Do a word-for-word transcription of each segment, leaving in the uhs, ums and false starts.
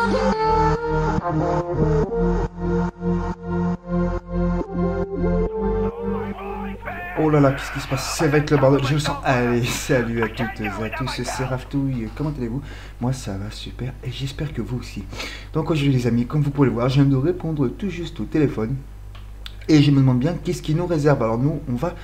Oh là là, qu'est-ce qui se passe? Ça va être le bordel, je le sens. Allez, salut à toutes et à tous, c'est Raftouille. Comment allez-vous? Moi ça va super et j'espère que vous aussi. Donc aujourd'hui les amis, comme vous pouvez le voir, je viens de répondre tout juste au téléphone. Et je me demande bien qu'est-ce qui nous réserve. Alors nous, on va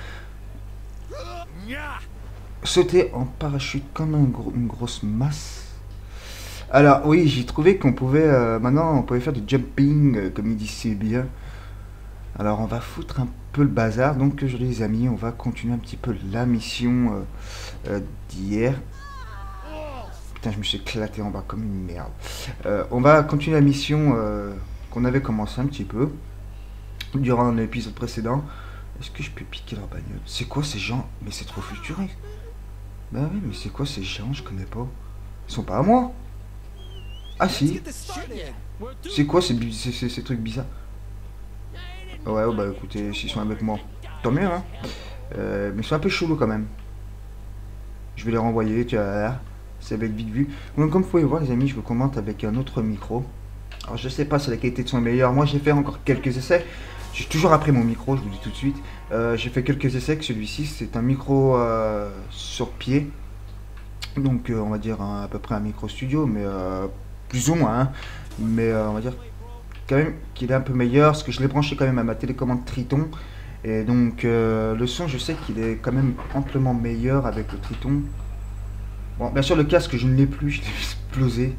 sauter en parachute comme un gros, une grosse masse. Alors oui, j'ai trouvé qu'on pouvait, euh, maintenant on pouvait faire du jumping, euh, comme il dit si bien. Alors on va foutre un peu le bazar. Donc aujourd'hui les amis, on va continuer un petit peu la mission euh, euh, d'hier. Putain, je me suis éclaté en bas comme une merde. Euh, on va continuer la mission euh, qu'on avait commencé un petit peu durant l'épisode précédent. Est-ce que je peux piquer leur bagnole? C'est quoi ces gens? Mais c'est trop futuriste. Ben oui, mais c'est quoi ces gens? Je connais pas. Ils sont pas à moi. Ah si. C'est quoi ces, ces, ces, ces trucs bizarres? Ouais, oh, bah écoutez, s'ils sont avec moi, tant mieux, hein. Euh, mais ils sont un peu chelous quand même. Je vais les renvoyer, tu vois. C'est avec vite vu. Donc comme vous pouvez voir les amis, je vous commente avec un autre micro. Alors je sais pas si la qualité de son est meilleure. Moi j'ai fait encore quelques essais. J'ai toujours appris mon micro, je vous dis tout de suite. Euh, j'ai fait quelques essais que celui-ci, c'est un micro euh, sur pied. Donc euh, on va dire un, à peu près un micro studio, mais euh, plus ou moins. Hein. Mais euh, on va dire quand même qu'il est un peu meilleur, parce que je l'ai branché quand même à ma télécommande Triton. Et donc euh, le son, je sais qu'il est quand même amplement meilleur avec le Triton. Bon, bien sûr le casque, je ne l'ai plus, je l'ai explosé.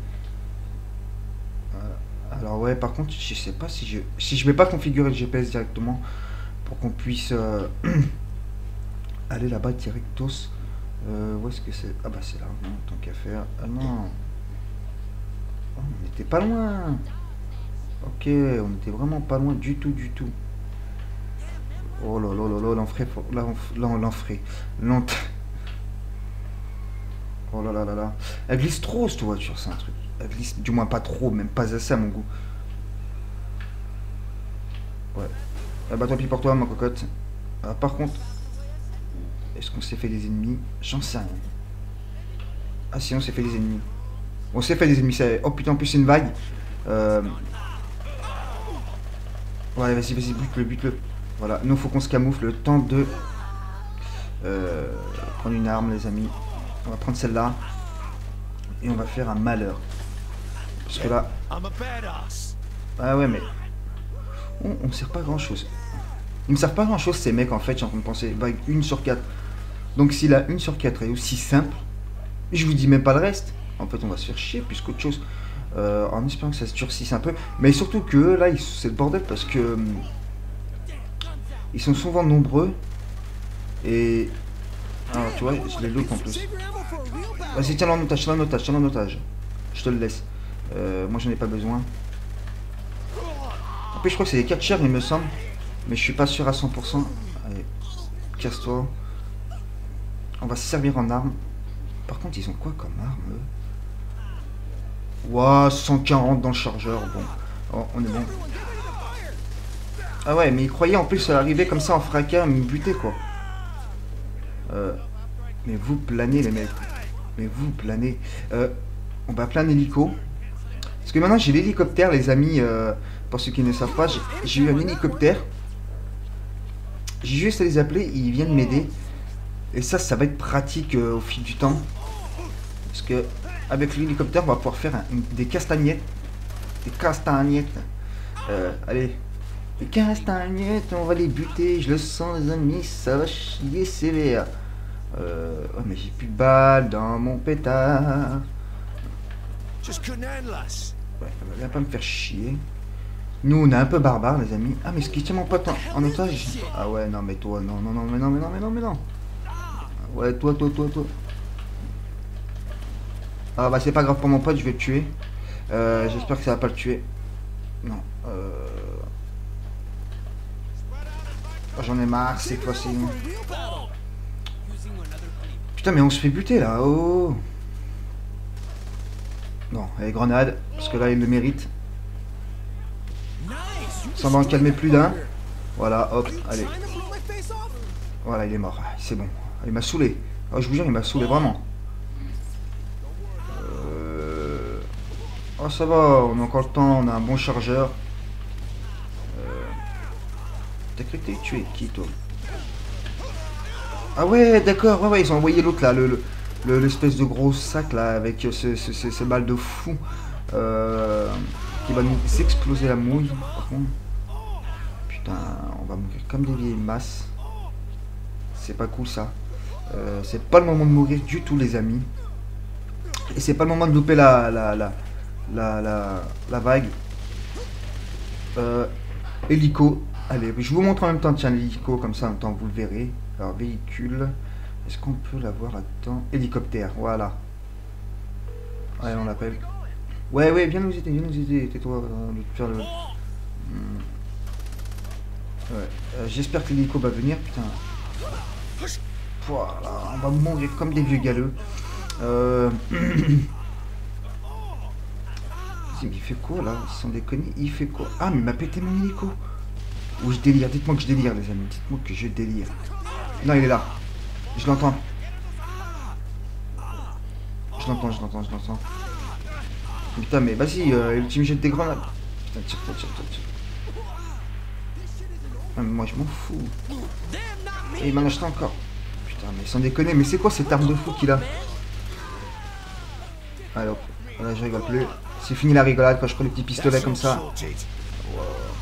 Alors ouais, par contre, je sais pas si je si je vais pas configurer le G P S directement pour qu'on puisse euh, aller là-bas directos. Euh, où est-ce que c'est? Ah bah c'est là, non, tant qu'à faire. Ah non. Oh, on n'était pas loin. Ok, on était vraiment pas loin du tout, du tout. Oh là là là là, l'enfray, l'enfray, l'ent... Oh là là là là. Elle glisse trop cette voiture, c'est un truc. Elle glisse, du moins pas trop, même pas assez à mon goût. Ouais. Ah bah tant pis pour toi, ma cocotte. Ah, par contre, est-ce qu'on s'est fait des ennemis? J'en sais rien. Ah si, on s'est fait des ennemis. On s'est fait des ennemis, ça... Oh putain, en plus c'est une vague. Euh... Ouais, vas-y, vas-y, bute-le, bute-le. Voilà, nous faut qu'on se camoufle le temps de... Euh... prendre une arme, les amis. On va prendre celle-là. Et on va faire un malheur. Parce que là... Ah ouais, mais... On, on me sert pas grand-chose. Ils me servent pas grand-chose, ces mecs, en fait, je suis en train de penser. Vague une sur quatre. Donc si la une sur quatre est aussi simple, je vous dis même pas le reste. En fait, on va se faire chier plus qu'autre chose. Euh, en espérant que ça se durcisse un peu. Mais surtout que là, c'est le bordel parce que... Ils sont souvent nombreux. Et... Alors, tu vois, je les loot en plus. Vas-y, tiens-le en otage, tiens-le en otage, tiens-le en otage. Je te le laisse. Euh, moi, j'en ai pas besoin. En plus, je crois que c'est des catchers, il me semble. Mais je suis pas sûr à cent pour cent. Allez, casse-toi. On va se servir en arme. Par contre, ils ont quoi comme arme, eux? Ouah, cent quarante dans le chargeur. Bon, oh, on est bon. Ah ouais, mais ils croyaient en plus arriver comme ça en fracas à me buter, quoi. Euh, mais vous planez, les mecs. Mais vous planez. Euh, on va appeler un hélico. Parce que maintenant, j'ai l'hélicoptère, les amis. Euh, pour ceux qui ne savent pas, j'ai eu un hélicoptère. J'ai juste à les appeler, ils viennent m'aider. Et ça, ça va être pratique euh, au fil du temps. Parce que avec l'hélicoptère, on va pouvoir faire un, une, des castagnettes. Des castagnettes. Euh, allez. Des castagnettes, on va les buter. Je le sens, les amis, ça va chier sévère. Euh, oh, mais j'ai plus de balles dans mon pétard. Ouais, elle va pas me faire chier. Nous, on est un peu barbares, les amis. Ah, mais ce qui tient mon pote en, en otage. Ah ouais, non, mais toi, non, non, non, mais non, mais non, mais non, mais non. Ouais, toi, toi, toi, toi. Ah bah c'est pas grave pour mon pote, je vais le tuer. Euh, J'espère que ça va pas le tuer. Non. Euh... Oh, j'en ai marre cette fois-ci. Putain, mais on se fait buter là. Oh. Non, allez, grenade. Parce que là, il le mérite. Ça va en calmer plus d'un. Voilà, hop, allez. Voilà, il est mort. C'est bon. Il m'a saoulé. Oh, je vous jure, il m'a saoulé vraiment. Euh... Oh Oh, ça va, on a encore le temps, on a un bon chargeur. Euh... T'as cru que t'es tué qui, toi? Ah ouais, d'accord, ouais, ouais, ils ont envoyé l'autre là, le, le, l'espèce de gros sac là, avec ce, ce, ce, ce balle de fou. Euh... Qui va nous exploser la mouille, par contre. Putain, on va mourir comme des vieilles masses. C'est pas cool ça. Euh, c'est pas le moment de mourir du tout, les amis. Et c'est pas le moment de louper la la la la, la, la vague. Euh, hélico. Allez, je vous montre en même temps, tiens, l'hélico, comme ça en même temps vous le verrez. Alors, véhicule. Est-ce qu'on peut l'avoir là-dedans? Hélicoptère, voilà. Ouais, on l'appelle. Ouais, ouais, viens nous aider, viens nous aider. Tais-toi, euh, faire le. Hmm. Ouais. Euh, J'espère que l'hélico va venir, putain. Voilà, on va mourir comme des vieux galeux. Euh... il fait quoi là? Sans déconner, il fait quoi? Ah, mais il m'a pété mon hélico. Ou je délire, dites-moi que je délire, les amis. Dites-moi que je délire. Non, il est là. Je l'entends. Je l'entends, je l'entends, je l'entends. Putain, mais vas-y, euh, tu me jettes des grenades. Putain, tire, tire, tire, tire. Ah, mais moi, je m'en fous. Et il m'en achète encore. Putain, mais sans déconner, mais c'est quoi cette arme de fou qu'il a? Allez hop, là je rigole plus. C'est fini la rigolade quand je prends les petits pistolets comme ça. Wow.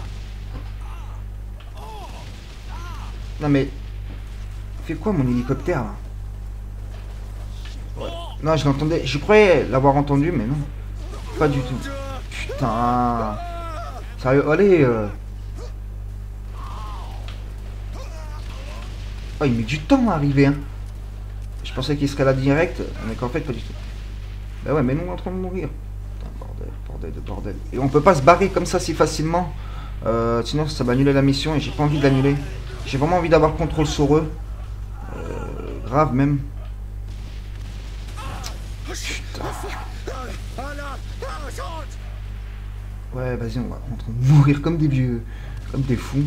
Non mais... fait quoi mon hélicoptère là? Ouais. Non, je l'entendais, je croyais l'avoir entendu mais non. Pas du tout. Putain. Sérieux, allez euh... Oh, il met du temps à arriver hein. Je pensais qu'il serait là direct, mais qu'en fait pas du tout. Bah ouais, mais nous on est en train de mourir. Putain, bordel, bordel de bordel. Et on peut pas se barrer comme ça si facilement. Euh, sinon ça va annuler la mission et j'ai pas envie de l'annuler. J'ai vraiment envie d'avoir contrôle sur eux. Euh, grave même. Putain. Ouais, vas-y, on va on est en train de mourir comme des vieux. Comme des fous.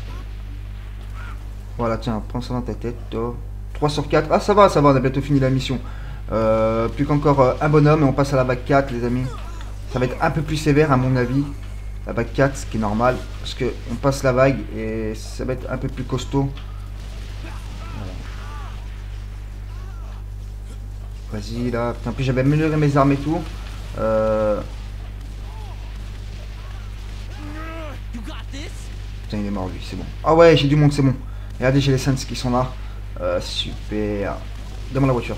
Voilà, tiens, prends ça dans ta tête, toi. trois sur quatre. Ah, ça va, ça va, on a bientôt fini la mission. Euh, plus qu'encore euh, un bonhomme et on passe à la vague quatre, les amis. Ça va être un peu plus sévère, à mon avis. La vague quatre, ce qui est normal. Parce que on passe la vague et ça va être un peu plus costaud. Voilà. Vas-y, là. Putain, en plus, j'avais amélioré mes armes et tout. Euh... Putain, il est mort, lui, c'est bon. Ah ouais, j'ai du monde, c'est bon. Regardez, j'ai les Saints qui sont là. Euh, super. Demande la voiture.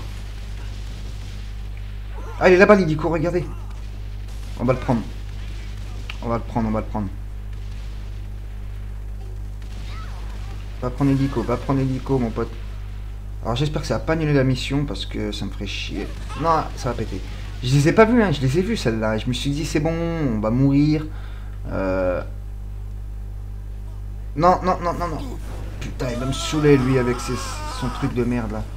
Ah, il est là-bas, l'hélico, regardez. On va le prendre. On va le prendre, on va le prendre. Va prendre l'hélico, va prendre l'hélico, mon pote. Alors, j'espère que ça va pas annuler la mission parce que ça me ferait chier. Non, ça va péter. Je les ai pas vus, hein, je les ai vus, celles-là. Je me suis dit, c'est bon, on va mourir. Euh... Non, non, non, non, non. Putain, il va me saouler, lui, avec ses, son truc de merde, là.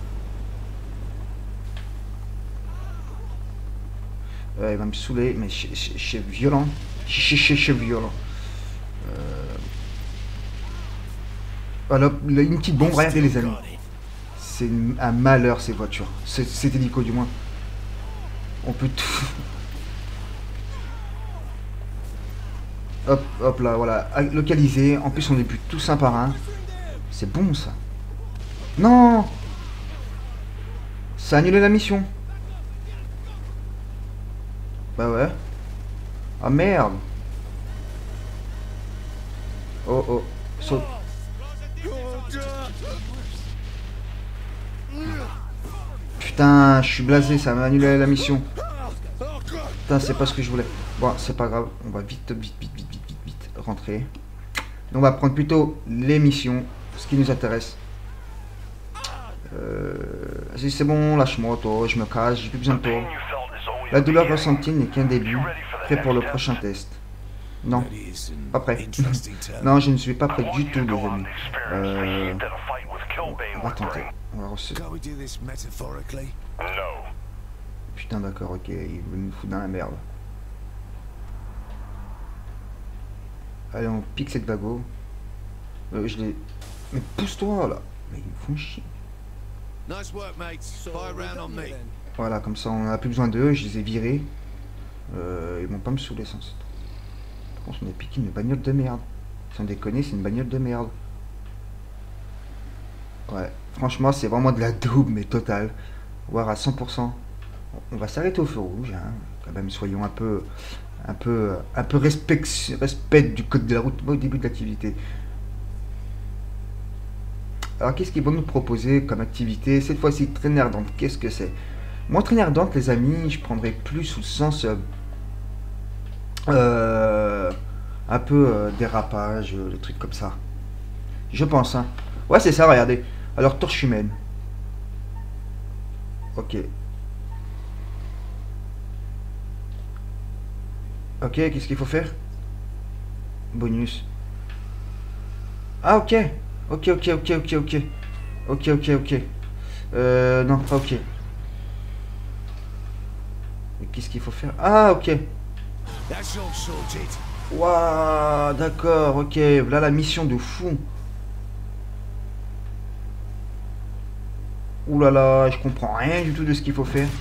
Euh, il va me saouler, mais c'est violent. C'est violent. Euh... Voilà, une petite bombe, regardez les amis. C'est un malheur ces voitures. Cet hélico du moins. On peut tout... Hop, hop là, voilà. Localisé. En plus on les bute tous un par un. C'est bon ça. Non! Ça a annulé la mission. Bah ouais. Ah merde. Oh oh. Saute. Putain, je suis blasé, ça m'a annulé la mission. Putain, c'est pas ce que je voulais. Bon, c'est pas grave. On va vite, vite, vite, vite, vite, vite, vite rentrer. On va prendre plutôt les missions, ce qui nous intéresse. Euh... C'est bon, lâche-moi, toi, je me casse, j'ai plus besoin de toi. La douleur ressentie n'est qu'un début. Prêt pour le prochain test. Non, pas prêt. Non, je ne suis pas prêt du tout, les amis. Euh... On va tenter. On va recevoir. Putain, d'accord, ok, il veut nous foutre dans la merde. Allez, on pique cette bago. Euh, je l'ai... Mais pousse-toi, là. Mais ils me font chier. Voilà, comme ça, on n'a plus besoin d'eux, je les ai virés. Euh, ils vont pas me saouler sans ça. Par contre, on a piqué une bagnole de merde. Sans déconner, c'est une bagnole de merde. Ouais, franchement, c'est vraiment de la daube, mais totale. Voire à cent pour cent. On va s'arrêter au feu rouge, hein. Quand même, soyons un peu, un peu, un peu respect, respect du code de la route au début de l'activité. Alors, qu'est-ce qu'ils vont nous proposer comme activité? Cette fois-ci, traînée ardente, qu'est-ce que c'est? Moi, traînée ardente, les amis, je prendrais plus sous le sens euh, euh, un peu euh, dérapage, euh, des trucs comme ça. Je pense, hein. Ouais, c'est ça, regardez. Alors, torche humaine. Ok. Ok, qu'est-ce qu'il faut faire? Bonus. Ah, ok. Ok, ok, ok, ok, ok. Ok, ok, ok. Euh, non, pas ok. Mais qu'est-ce qu'il faut faire? Ah, ok. Waouh, d'accord, ok. Voilà la mission de fou. Ouh là là, je comprends rien du tout de ce qu'il faut faire.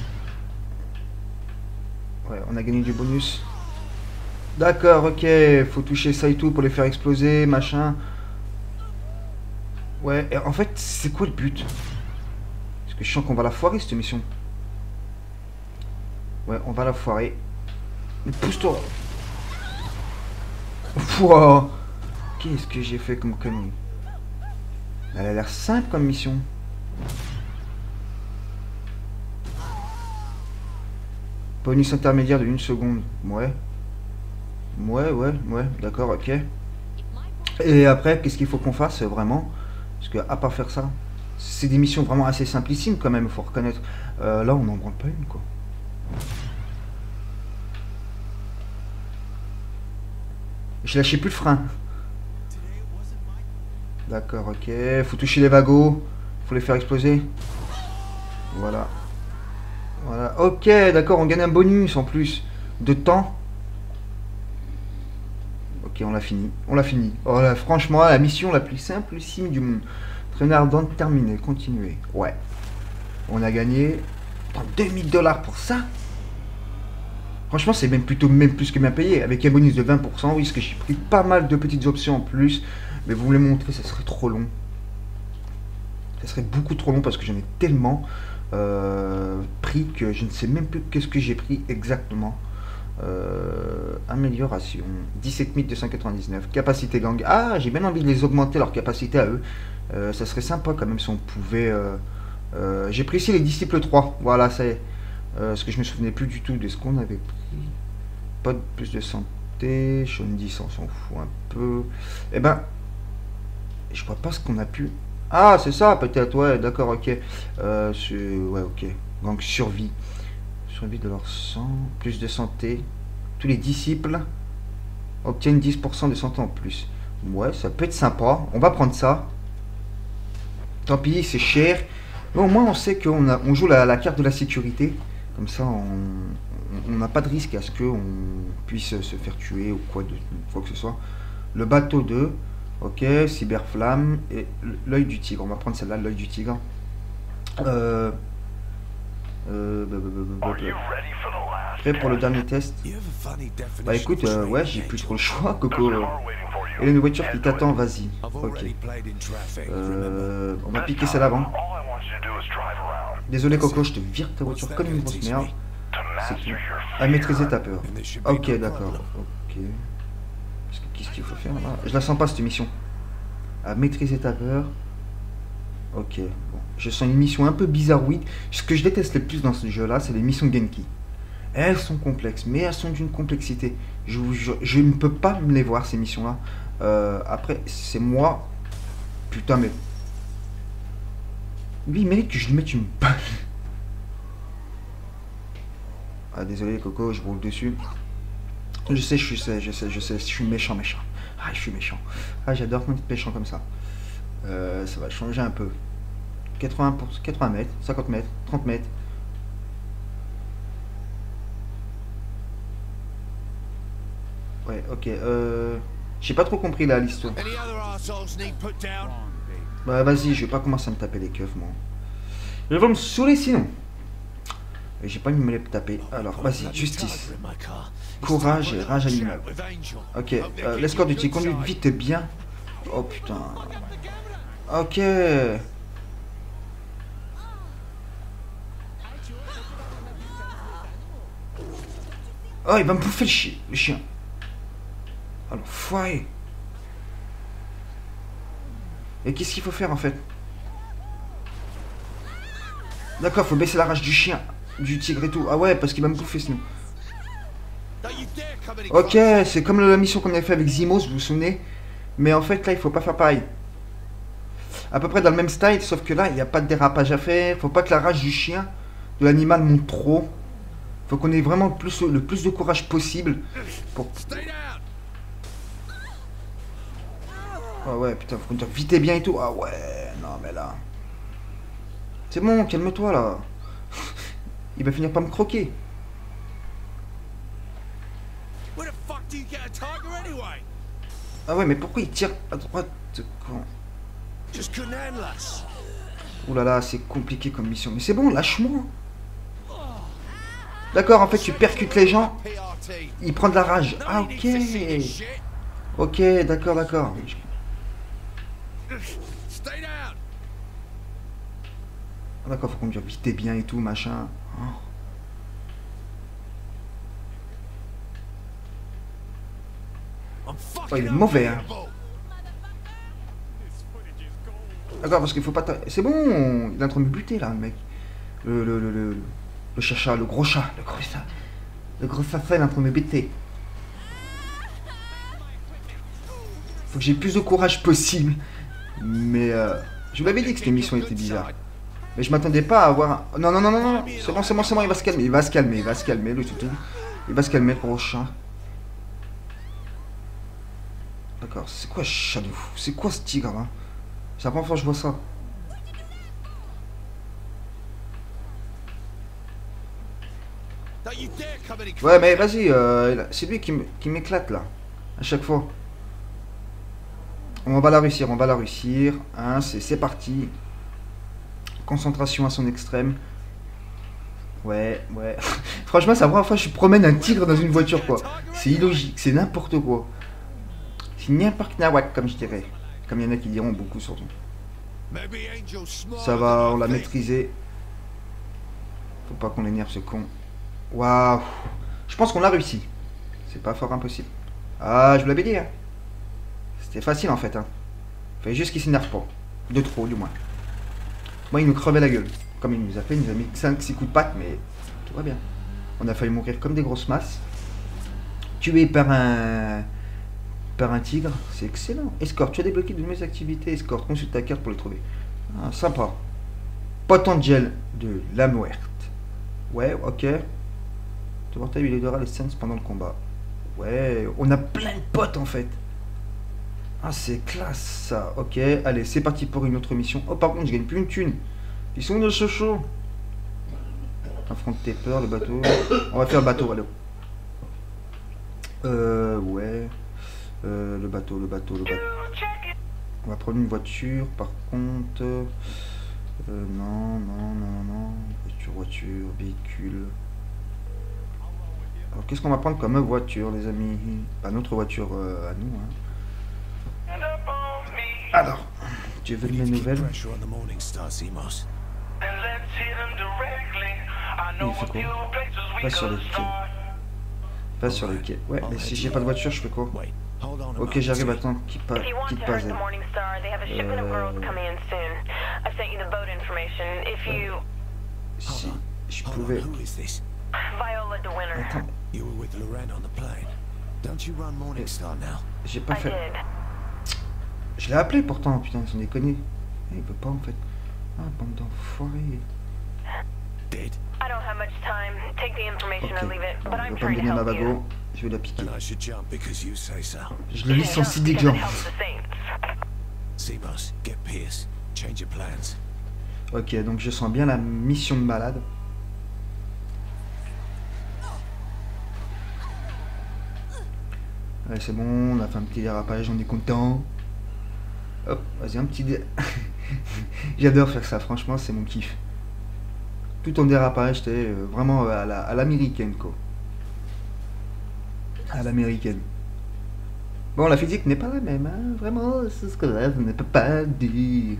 Ouais, on a gagné du bonus. D'accord, ok. Faut toucher ça et tout pour les faire exploser, machin. Ouais, et en fait, c'est quoi le but? Parce que je sens qu'on va la foirer cette mission. Ouais, on va la foirer. Mais pousse-toi. Wow. Qu'est-ce que j'ai fait comme connerie? Elle a l'air simple comme mission. Bonus intermédiaire de une seconde. Ouais. Ouais, ouais, ouais. D'accord, ok. Et après, qu'est-ce qu'il faut qu'on fasse vraiment? Parce que à part faire ça, c'est des missions vraiment assez simplissimes quand même, il faut reconnaître. Euh, là, on n'en branle pas une, quoi. J'ai lâché plus le frein. D'accord, ok. Faut toucher les wagons. Faut les faire exploser. Voilà. Voilà. Ok, d'accord, on gagne un bonus en plus de temps. Ok, on l'a fini. On l'a fini. Oh là, franchement, la mission la plus simplissime du monde. Traînée ardente terminée. Continuer. Ouais. On a gagné deux mille dollars pour ça. Franchement, c'est même plutôt même plus que bien payé. Avec un bonus de vingt pour cent, oui, parce que j'ai pris pas mal de petites options en plus. Mais vous me les montrer, ça serait trop long. Ça serait beaucoup trop long parce que j'en ai tellement euh, pris que je ne sais même plus qu'est-ce que j'ai pris exactement. Euh, amélioration. dix-sept mille deux cent quatre-vingt-dix-neuf. Capacité gang. Ah, j'ai bien envie de les augmenter leur capacité à eux. Euh, ça serait sympa quand même si on pouvait... Euh, euh, j'ai pris ici les disciples trois. Voilà, ça y est. Euh, parce que je me souvenais plus du tout de ce qu'on avait pris. Pas de plus de santé. Sean dix, on s'en fout un peu. Eh ben, je vois pas ce qu'on a pu. Ah, c'est ça, peut-être. Ouais, d'accord, ok. Euh, ouais, ok. Donc, survie. Survie de leur sang. Plus de santé. Tous les disciples obtiennent dix pour cent de santé en plus. Ouais, ça peut être sympa. On va prendre ça. Tant pis, c'est cher. Mais au moins, on sait qu'on a, on joue la, la carte de la sécurité. Comme ça, on n'a pas de risque à ce qu'on puisse se faire tuer ou quoi, de, quoi que ce soit. Le bateau deux, ok, cyberflamme et l'œil du tigre. On va prendre celle-là, l'œil du tigre. Euh, euh, bah, bah, bah, bah, bah. Prêt pour le dernier test? Bah écoute, euh, ouais, j'ai plus trop le choix, Coco. Et une voiture qui t'attend, vas-y. Ok. Euh, on va piquer celle avant. Désolé Coco, je te vire ta voiture comme une grosse merde. C'est tout. À maîtriser ta peur. Ok, d'accord. Ok. Qu'est-ce qu'il faut faire là? Je la sens pas cette mission. À maîtriser ta peur. Ok. Bon. Je sens une mission un peu bizarroïde. Ce que je déteste le plus dans ce jeu là, c'est les missions Genki. Elles sont complexes, mais elles sont d'une complexité. Je, je, je ne peux pas me les voir ces missions là. Euh, après, c'est moi. Putain, mais. Lui, il mérite que je lui mette une balle. Ah, désolé, Coco, je roule dessus. Je sais, je sais, je sais, je sais, je suis méchant, méchant. Ah, je suis méchant. Ah, j'adore quand tu es méchant comme ça. Euh, ça va changer un peu. quatre-vingts, pour, quatre-vingts mètres, cinquante mètres, trente mètres. Ouais, ok. Euh, j'ai pas trop compris là l'histoire. Bah vas-y, je vais pas commencer à me taper les keufs, moi. Ils vont me saouler sinon. Et j'ai pas envie de me les taper. Alors, vas-y, justice. Courage et rage animale. Ok, euh, l'escorte du tigre conduit vite et bien. Oh putain. Ok. Oh, il va me bouffer le, chi le chien. Oh, l'enfoiré. Et qu'est-ce qu'il faut faire en fait? D'accord, faut baisser la rage du chien, du tigre et tout. Ah ouais, parce qu'il va me bouffer sinon. Ok, c'est comme la mission qu'on avait fait avec Zimos, vous vous souvenez? Mais en fait, là, il faut pas faire pareil. À peu près dans le même style, sauf que là, il n'y a pas de dérapage à faire. Faut pas que la rage du chien, de l'animal, monte trop. Faut qu'on ait vraiment le plus, le plus de courage possible pour... Ah ouais, putain, faut conduire vite et bien et tout. Ah ouais, non mais là... C'est bon, calme-toi là. Il va finir par me croquer. Ah ouais, mais pourquoi il tire à droite quand... Ouh là là, c'est compliqué comme mission. Mais c'est bon, lâche-moi. D'accord, en fait, tu percutes les gens. Il prend de la rage. Ah ok. Ok, d'accord, d'accord. D'accord, faut conduire vite et bien et tout, machin. Oh, il est mauvais, hein. D'accord, parce qu'il faut pas... C'est bon, il est en train de me buter, là, le mec. Le, le, le, le, le chacha, le gros chat, le gros chat. Le gros chat, il est en train de me buter. Faut que j'ai plus de courage possible. Mais, euh, je vous l'avais dit que cette émission était bizarre. Mais je m'attendais pas à avoir... Un... Non, non, non, non, non. C'est bon, c'est bon, c'est bon, il va se calmer. Il va se calmer, il va se calmer, le toutou. Il va se calmer, le gros chat. D'accord, c'est quoi ce chat de fou? C'est quoi ce tigre, là? C'est la première fois que je vois ça. Ouais, mais vas-y, euh, c'est lui qui m'éclate, là. À chaque fois. On va la réussir, on va la réussir. Hein, c'est parti. Concentration à son extrême. Ouais, ouais. Franchement, c'est la première fois que je promène un tigre dans une voiture, quoi. C'est illogique, c'est n'importe quoi. C'est n'importe nawak, comme je dirais. Comme il y en a qui diront beaucoup, surtout. Ça va, on l'a maîtrisé. Faut pas qu'on l'énerve, ce con. Waouh. Je pense qu'on l'a réussi. C'est pas fort impossible. Ah, je vous l'avais dit, hein. C'était facile, en fait, hein. Fallait juste qu'il s'énerve pas. De trop, du moins. Moi, il nous crevait la gueule. Comme il nous a fait, il nous a mis cinq six coups de patte, mais tout va bien. On a failli mourir comme des grosses masses. Tué par un... par un tigre, c'est excellent. Escorte, tu as débloqué de nouvelles activités. Escorte, consulte ta carte pour les trouver. Ah, sympa. Potentiel de la muerte. Ouais, ok. Tu vois, il aidera les scènes pendant le combat. Ouais, on a plein de potes en fait. Ah, c'est classe ça. Ok, allez, c'est parti pour une autre mission. Oh, par contre, je gagne plus une thune. Ils sont de ce chaud. Affronte tes peurs, le bateau. On va faire le bateau, allez. Euh, ouais. Euh, le bateau, le bateau, le bateau. On va prendre une voiture, par contre. Euh, non, non, non, non. Voiture, voiture, véhicule. Alors, qu'est-ce qu'on va prendre comme voiture, les amis? Pas notre voiture euh, à nous, hein. Alors, tu veux de mes nouvelles? Il fait quoi? Pas sur le quai. Pas sur le quai. Ouais, mais si j'ai pas de voiture, je fais quoi? Ok, j'arrive, attends, quitte pas, quitte pas, elle. Euh... Si je pouvais... Attends. J'ai pas fait... Je l'ai appelé pourtant, putain, sans déconner. Il veut pas en fait. Ah, bande d'enfoirés. Ok, bon, il va pas me donner ma bago. Je vais la piquer. Je le lis sans si d'exemple. Ok, donc je sens bien la mission de malade. Ouais, c'est bon, on a fait un petit dérapage, on est content. Hop, vas-y, un petit dé... J'adore faire ça, franchement, c'est mon kiff. Tout en dérapage, j'étais euh, vraiment à la- à l'américaine, quoi. À l'américaine. Bon, la physique n'est pas la même, hein. Vraiment, c'est ce que là, je ne peux pas dire.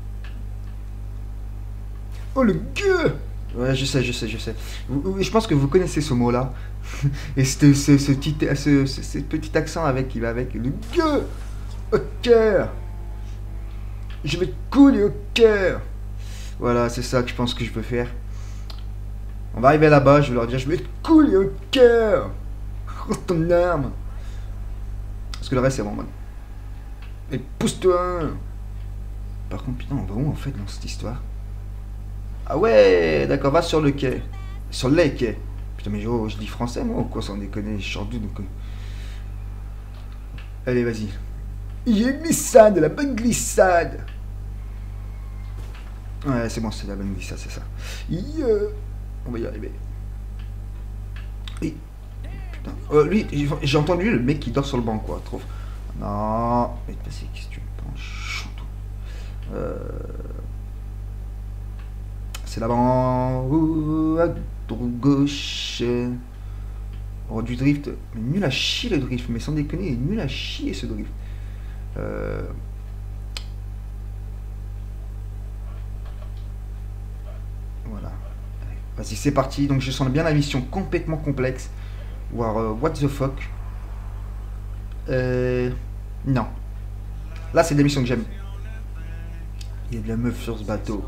Oh, le gueux! Ouais, je sais, je sais, je sais. Vous- je pense que vous connaissez ce mot-là. Et ce, ce, ce petit, ce, ce- ce petit accent avec qui va avec. Le gueux! Au cœur! Je vais te couler au cœur! Voilà, c'est ça que je pense que je peux faire. On va arriver là-bas, je vais leur dire, je vais te couler au cœur! Oh, ton arme! Parce que le reste, c'est bon, man. Et pousse-toi! Par contre, putain, on va où en fait dans cette histoire? Ah ouais, d'accord, va sur le quai. Sur les quais. Putain, mais oh, je dis français, moi, ou quoi, sans déconner, je sors d'où, donc... euh. Allez, vas-y. Il y a une glissade, la bonne glissade. Ouais, c'est bon, c'est la bonne glissade, c'est ça. Yeah. On va y arriver. Oui. Putain. Euh, lui, j'ai entendu le mec qui dort sur le banc, quoi. Trop... Non. Mais vas-y, qu'est-ce que tu me prends, choutou. Euh... C'est là-bas en haut, à gauche. Oh, du drift. Mais nul à chier le drift, mais sans déconner, il est nul à chier ce drift. Euh... Voilà. Vas-y, c'est parti. Donc je sens bien la mission complètement complexe. Voire euh, what the fuck. Euh... Non. Là, c'est des missions que j'aime. Il y a de la meuf sur ce bateau.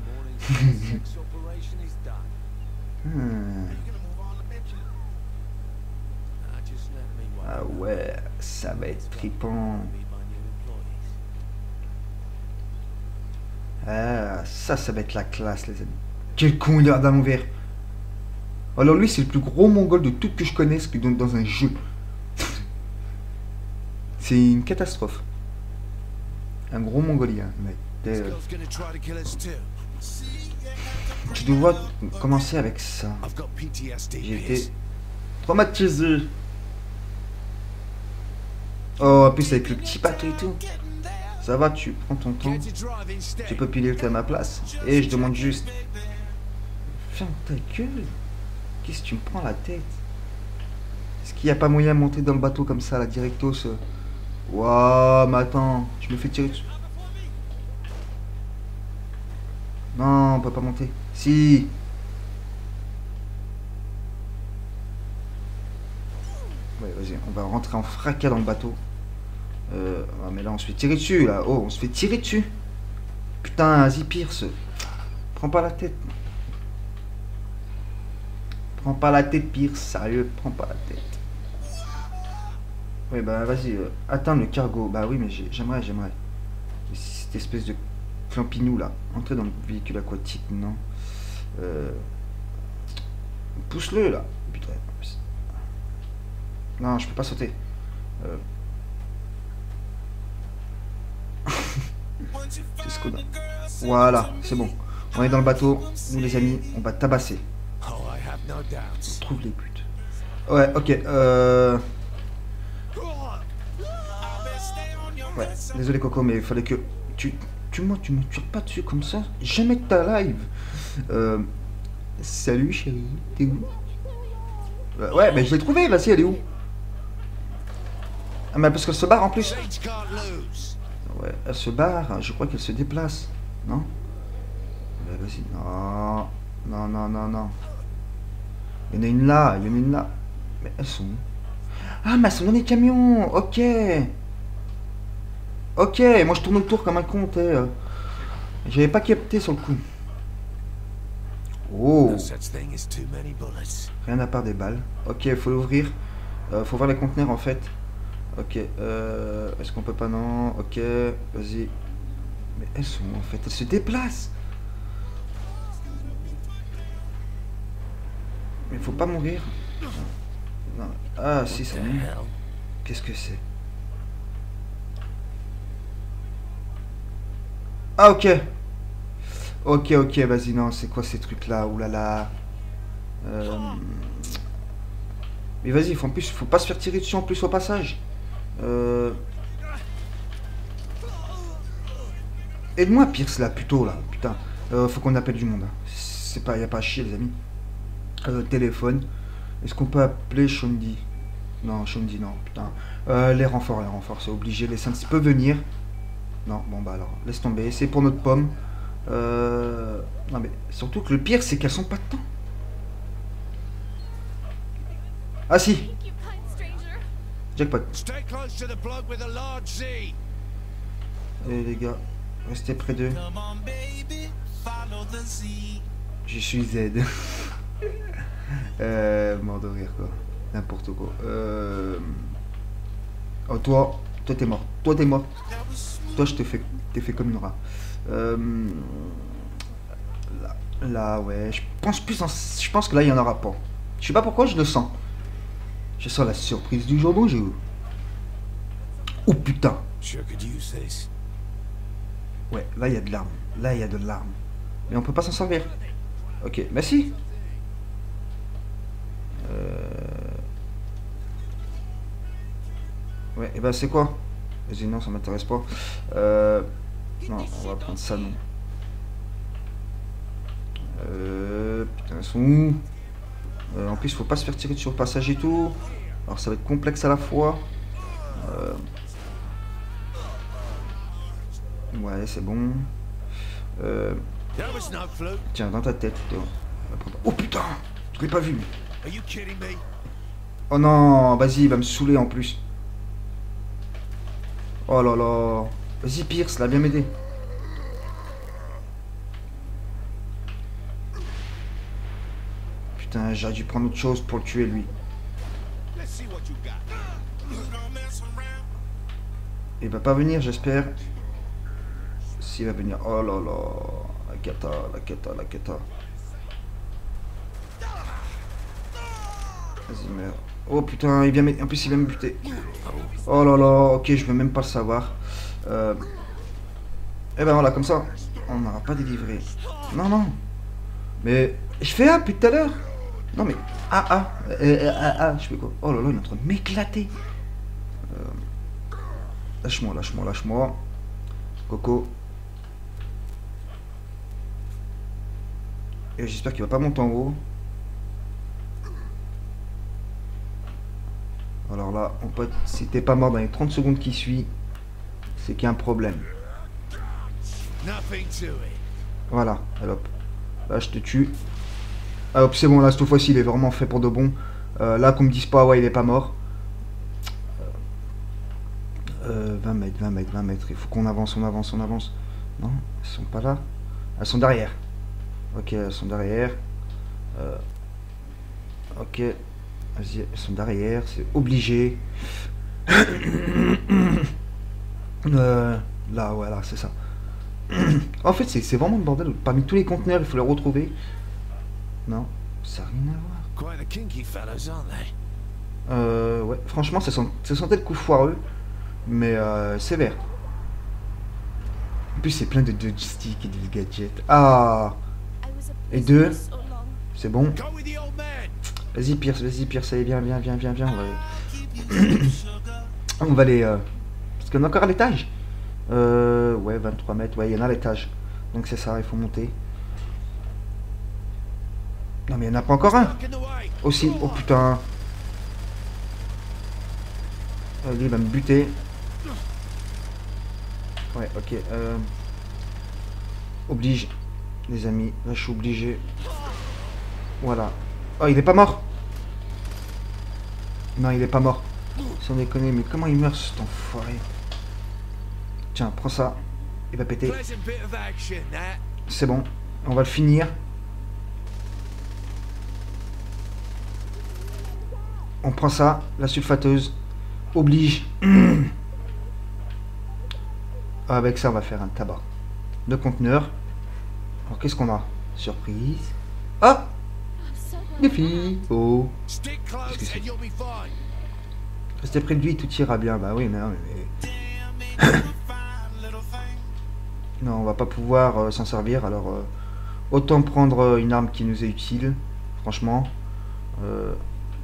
Hmm. Ah ouais, ça va être trippant. Ah, ça, ça va être la classe, les amis. Quel con, il a l'air d'un vert. Alors lui, c'est le plus gros mongol de tout que je connaisse que dans, dans un jeu. C'est une catastrophe. Un gros mongolien, mec. Euh, tu dois commencer avec ça. J'ai été traumatisé. Oh, en plus avec le petit bateau et tout. Ça va, tu prends ton temps. Tu peux piloter à ma place. Et je demande juste... Ferme ta gueule. Qu'est-ce que tu me prends la tête? Est-ce qu'il n'y a pas moyen de monter dans le bateau comme ça, la directos? Waouh, mais attends, je me fais tirer dessus. Non, on peut pas monter. Si. Ouais, vas-y, on va rentrer en fracas dans le bateau. Euh, ah, mais là, on se fait tirer dessus, là. Oh, on se fait tirer dessus. Putain, vas-y, Pierce. Prends pas la tête. Prends pas la tête, Pierce. Sérieux, prends pas la tête. Ouais, bah, vas-y. Euh, atteindre le cargo. Bah oui, mais j'aimerais, j'aimerais. Cette espèce de clampinou, là. Entrer dans le véhicule aquatique, non. Euh... Pousse-le, là. Putain. Non, je peux pas sauter. Euh... C'est ce qu'on a. Voilà, c'est bon. On est dans le bateau. Nous, les amis, on va tabasser. On trouve les buts. Ouais, ok. Euh... Ouais, désolé Coco, mais il fallait que... Tu, tu, moi, tu me tires pas dessus comme ça. Jamais de ta live. Euh... Salut chérie, t'es où? euh, Ouais, mais je l'ai trouvé, vas-y, elle est où? Ah, mais parce qu'elle se barre en plus. Ouais, elle se barre, je crois qu'elle se déplace. Non? Bah, vas-y, non. Non, non, non, non. Il y en a une là, il y en a une là. Mais elles sont où? Ah, mais elles sont dans les camions. Ok. Ok, moi je tourne autour comme un con, t'es. Euh... J'avais pas capté sur le coup. Oh. Rien à part des balles. Ok, faut l'ouvrir. Euh, faut voir les conteneurs en fait. Ok, euh, est-ce qu'on peut pas, non? Ok, vas-y. Mais elles sont où en fait? Elles se déplacent. Mais faut pas mourir. Non. Ah si, ça. Qu'est-ce que c'est? Ah ok. Ok, ok, vas-y, non, c'est quoi ces trucs-là? Oulala. Euh... Mais vas-y, faut, en plus, faut pas se faire tirer dessus en plus au passage. Euh... Aide-moi, Pierce, là, plutôt, là. Putain, euh, faut qu'on appelle du monde. Hein. c'est pas, y a pas à chier les amis. Euh, téléphone. Est-ce qu'on peut appeler Shondi? Non, Shondi non, putain. Euh, les renforts, les renforts, c'est obligé. Les Saints peuvent venir. Non, bon bah alors, laisse tomber. C'est pour notre pomme. Euh... Non mais surtout que le pire, c'est qu'elles sont pas de temps. Ah si. Jackpot. Allez les gars, restez près d'eux. Je suis Z. euh, mort de rire quoi. N'importe quoi. Euh... Oh toi, toi t'es mort. Toi t'es mort. Toi je t'ai fait, t'ai fait comme une rat. Euh... Là, là ouais, je pense plus en... Je pense que là il y en aura pas. Je sais pas pourquoi je le sens. Je sens la surprise du jour d'aujourd'hui. Oh putain. Ouais, là il y a de l'arme. Là il y a de l'arme. Mais on peut pas s'en servir. Ok, merci. Euh... Ouais, et bah c'est quoi? Vas-y, non, ça m'intéresse pas. Euh... Non, on va prendre ça, non. Euh... Putain, elles sont où? euh, En plus, faut pas se faire tirer sur le passage et tout. Alors, ça va être complexe à la fois. Euh... Ouais, c'est bon. Euh... Tiens, dans ta tête. Oh putain, je l'ai pas vu. Oh non, vas-y, il va me saouler en plus. Oh là là. Vas-y, Pierce, là, viens m'aider. Putain, j'aurais dû prendre autre chose pour le tuer, lui. Il va pas venir, j'espère. S'il va venir. Oh là là. La kata, la kata, la kata. Vas-y, meurs. Oh putain, il vient en plus il vient me buter. Oh là là, ok, je veux même pas le savoir. Euh... Et ben voilà, comme ça, on n'aura pas délivré. Non, non. Mais je fais A depuis tout à l'heure. Non mais ah ah euh, ah ah, je fais quoi? Oh là là, il est en train de m'éclater. Euh... Lâche-moi, lâche-moi, lâche-moi. Coco. Et j'espère qu'il va pas monter en haut. Alors là, mon pote, si t'es pas mort dans les trente secondes qui suivent, c'est qu'il y a un problème. Voilà, allez hop. Là, je te tue. Ah hop, c'est bon, là, cette fois-ci, il est vraiment fait pour de bon. Euh, là, qu'on me dise pas, ouais, il est pas mort. Euh, vingt mètres, vingt mètres, vingt mètres. Il faut qu'on avance, on avance, on avance. Non, elles sont pas là. Elles sont derrière. Ok, elles sont derrière. Euh, ok. Vas-y, elles sont derrière, c'est obligé. euh, là, voilà, c'est ça. En fait, c'est vraiment le bordel. Parmi tous les conteneurs, il faut les retrouver. Non, ça n'a rien à voir. Euh, ouais, franchement, ça, sent, ça sentait le coup foireux. Mais euh, sévère. En plus, c'est plein de, de sticks et de gadgets. Ah! Et deux. C'est bon. Vas-y, Pierce, vas-y, Pierce, allez, viens, viens, viens, viens, viens. On va, on va aller... Euh... Parce qu'on a encore à l'étage. Euh... Ouais, vingt-trois mètres. Ouais, il y en a à l'étage. Donc c'est ça, il faut monter. Non, mais il n'y en a pas encore un. Aussi. Oh, putain. Euh, lui, il va me buter. Ouais, ok. Euh... Oblige. Les amis, là, je suis obligé. Voilà. Oh, il est pas mort. Non, il est pas mort. Sans déconner, mais comment il meurt cet enfoiré? Tiens, prends ça. Il va péter. C'est bon. On va le finir. On prend ça. La sulfateuse. Oblige. Avec ça, on va faire un tabac. Le conteneur. Alors, qu'est-ce qu'on a? Surprise. Ah! Les filles. Oh. Qu'est-ce que c'est? Restez près de lui, tout ira bien. Bah oui, mais non, mais... non, on va pas pouvoir euh, s'en servir. Alors, euh, autant prendre euh, une arme qui nous est utile. Franchement. Euh...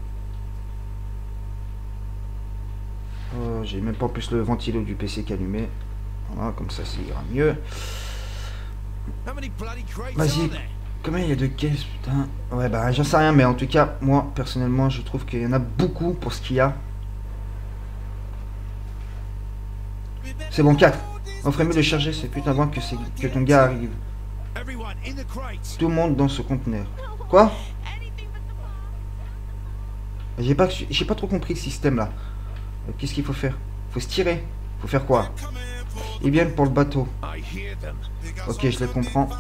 Oh, j'ai même pas en plus le ventilo du P C qui est allumé. Voilà, comme ça, ça ira mieux. Vas-y. Combien il y a de caisses, putain? Ouais, bah j'en sais rien, mais en tout cas, moi, personnellement, je trouve qu'il y en a beaucoup pour ce qu'il y a. C'est bon, quatre. On ferait mieux de charger ces putains avant que, que ton gars arrive. Tout le monde dans ce conteneur. Quoi? J'ai pas, j'ai pas trop compris le système là. Qu'est-ce qu'il faut faire? Faut se tirer. Faut faire quoi? Ils viennent pour le bateau. Ok, je les comprends.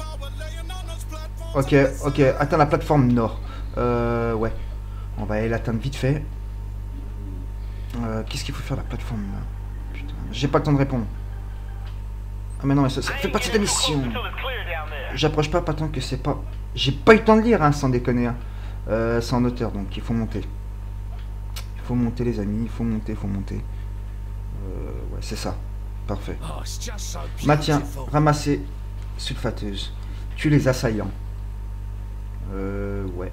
Ok, ok, atteins la plateforme nord. Euh, ouais. On va aller l'atteindre vite fait. Euh, Qu'est-ce qu'il faut faire la plateforme là? Putain, j'ai pas le temps de répondre. Ah mais non, mais ça, ça fait partie de la mission. J'approche pas, pas tant que c'est pas... J'ai pas eu le temps de lire, hein, sans déconner. Hein. Euh, c'est en hauteur, donc il faut monter. Il faut monter les amis, il faut monter, il faut monter. Euh, ouais, c'est ça. Parfait. Maintien, ramasser, sulfateuse. Tue les assaillants. Euh, ouais.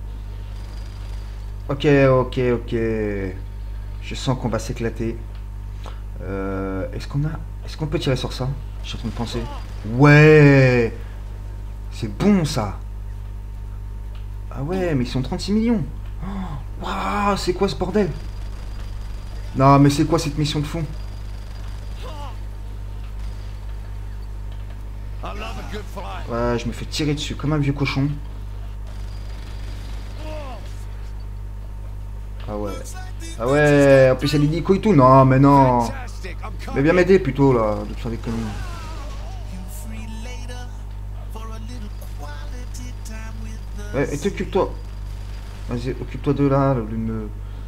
Ok, ok, ok. Je sens qu'on va s'éclater. Euh, est-ce qu'on a... Est-ce qu'on peut tirer sur ça? Je suis en train de penser. Ouais. C'est bon, ça. Ah ouais, mais ils sont trente-six millions. Oh, waouh, c'est quoi ce bordel? Non, mais c'est quoi cette mission de fond? Ouais, je me fais tirer dessus comme un vieux cochon. Ah ouais. Ah ouais, en plus il y a l'hélico et tout. Non, mais non. Mais viens m'aider plutôt là, de te faire des conneries. Ouais, et t'occupe-toi. Vas-y, occupe-toi de là, l'une.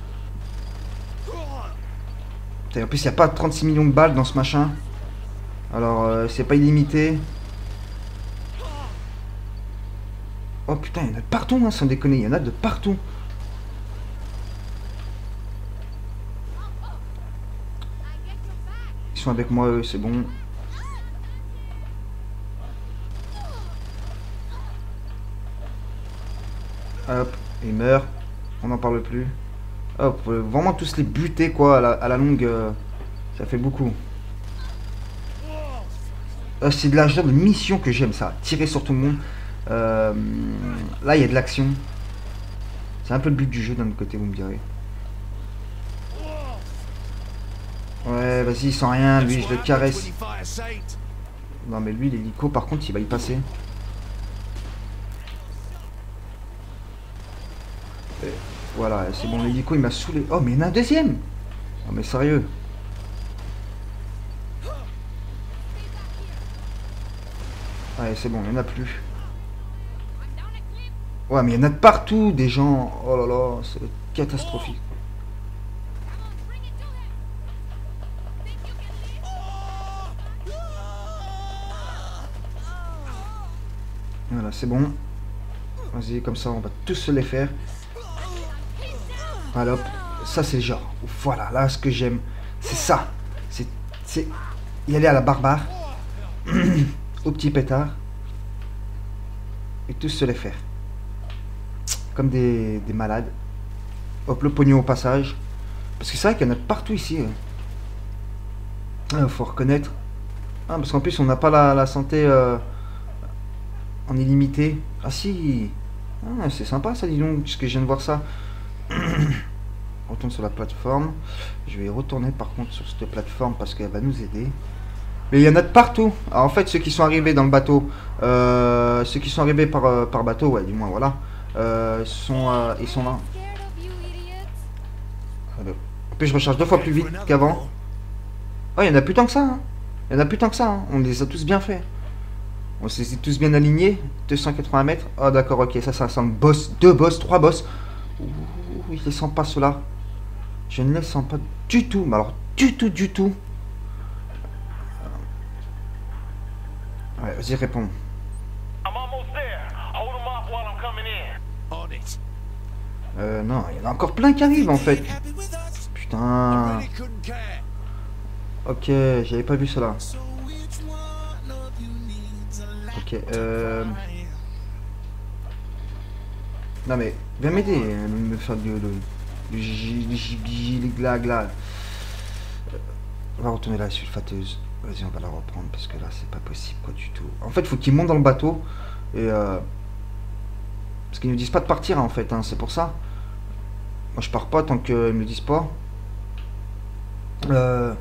En plus, il n'y a pas trente-six millions de balles dans ce machin. Alors, euh, c'est pas illimité. Oh putain, il y en a de partout, hein, sans déconner. Il y en a de partout. Ils sont avec moi, eux, c'est bon. Hop, ils meurent. On n'en parle plus. Hop, vraiment tous les buter, quoi, à la, à la longue. Euh, ça fait beaucoup. Euh, c'est de la genre de mission que j'aime, ça. Tirer sur tout le monde. Euh, là, il y a de l'action. C'est un peu le but du jeu, d'un autre côté, vous me direz. Ouais, vas-y, il sent rien, lui, je le caresse. Non, mais lui, l'hélico, par contre, il va y passer. Et voilà, c'est bon, l'hélico, il m'a saoulé. Oh, mais il y en a un deuxième. Non, mais sérieux. Ouais, c'est bon, il n'y en a plus. Ouais, mais il y en a de partout, des gens. Oh là là, c'est catastrophique. Voilà, c'est bon. Vas-y, comme ça, on va tous se les faire. Voilà, hop. Ça, c'est le genre. Voilà, là, ce que j'aime, c'est ça. C'est y aller à la barbare. Au petit pétard. Et tous se les faire. Comme des, des malades. Hop, le pognon au passage. Parce que c'est vrai qu'il y en a partout ici. Il hein. Faut reconnaître. Ah, parce qu'en plus, on n'a pas la, la santé euh, en illimité. Ah si. Ah, c'est sympa ça, dis donc, puisque je viens de voir ça. On retourne sur la plateforme. Je vais y retourner par contre sur cette plateforme parce qu'elle va nous aider. Mais il y en a de partout. Alors, en fait, ceux qui sont arrivés dans le bateau, euh, ceux qui sont arrivés par, euh, par bateau, ouais, du moins, voilà, euh, sont, euh, ils sont là. En plus, je recharge deux fois plus vite qu'avant. Oh, il y en a plus tant que ça. Hein. Il y en a plus tant que ça. Hein. On les a tous bien fait. On s'est tous bien alignés. deux cent quatre-vingts mètres. Oh, d'accord, ok. Ça, ça ressemble boss, deux boss, trois boss. Ouh, je les sens pas, ceux-là. Je ne les sens pas du tout. Mais alors, du tout, du tout. Ouais, vas-y, réponds. Euh, non, il y en a encore plein qui arrivent, en fait. Putain. Ok, j'avais pas vu cela. Ok, euh... non mais, viens m'aider, me faire du... du gigla. On va retourner la sulfateuse. Vas-y, on va la reprendre, parce que là, c'est pas possible, quoi, du tout. En fait, faut qu'il monte dans le bateau. Et euh, parce qu'ils ne disent pas de partir en fait, hein, c'est pour ça. Moi je pars pas tant qu'ils me le disent pas. Euh...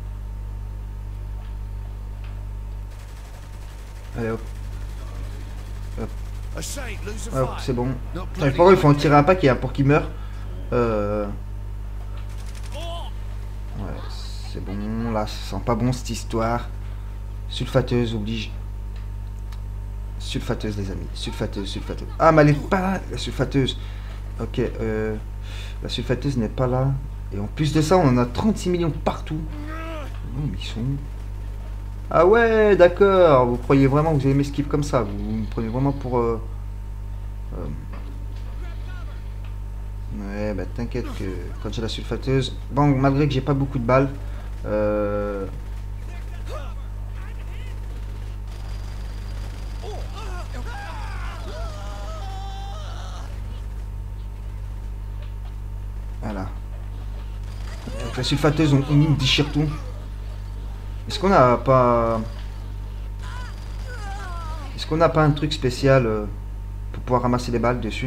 Allez hop. Hop. Hop, c'est bon. Putain, pourquoi il faut en tirer un pack et pour qu'il meure. Euh... Ouais, c'est bon. Là, ça sent pas bon cette histoire. Sulfateuse oblige. Sulfateuse les amis. Sulfateuse, sulfateuse. Ah mais elle est pas là, la sulfateuse. Ok, euh... la sulfateuse n'est pas là. Et en plus de ça, on en a trente-six millions partout. Oh, mais ils sont où? Ah ouais, d'accord. Vous croyez vraiment que vous allez m'esquiver comme ça? Vous me prenez vraiment pour... Euh... Euh... Ouais, bah t'inquiète que quand j'ai la sulfateuse... Bon, malgré que j'ai pas beaucoup de balles... Euh... Voilà. Avec la sulfateuse, on, on déchire tout. Est-ce qu'on a pas... Est-ce qu'on n'a pas un truc spécial euh, pour pouvoir ramasser les balles dessus?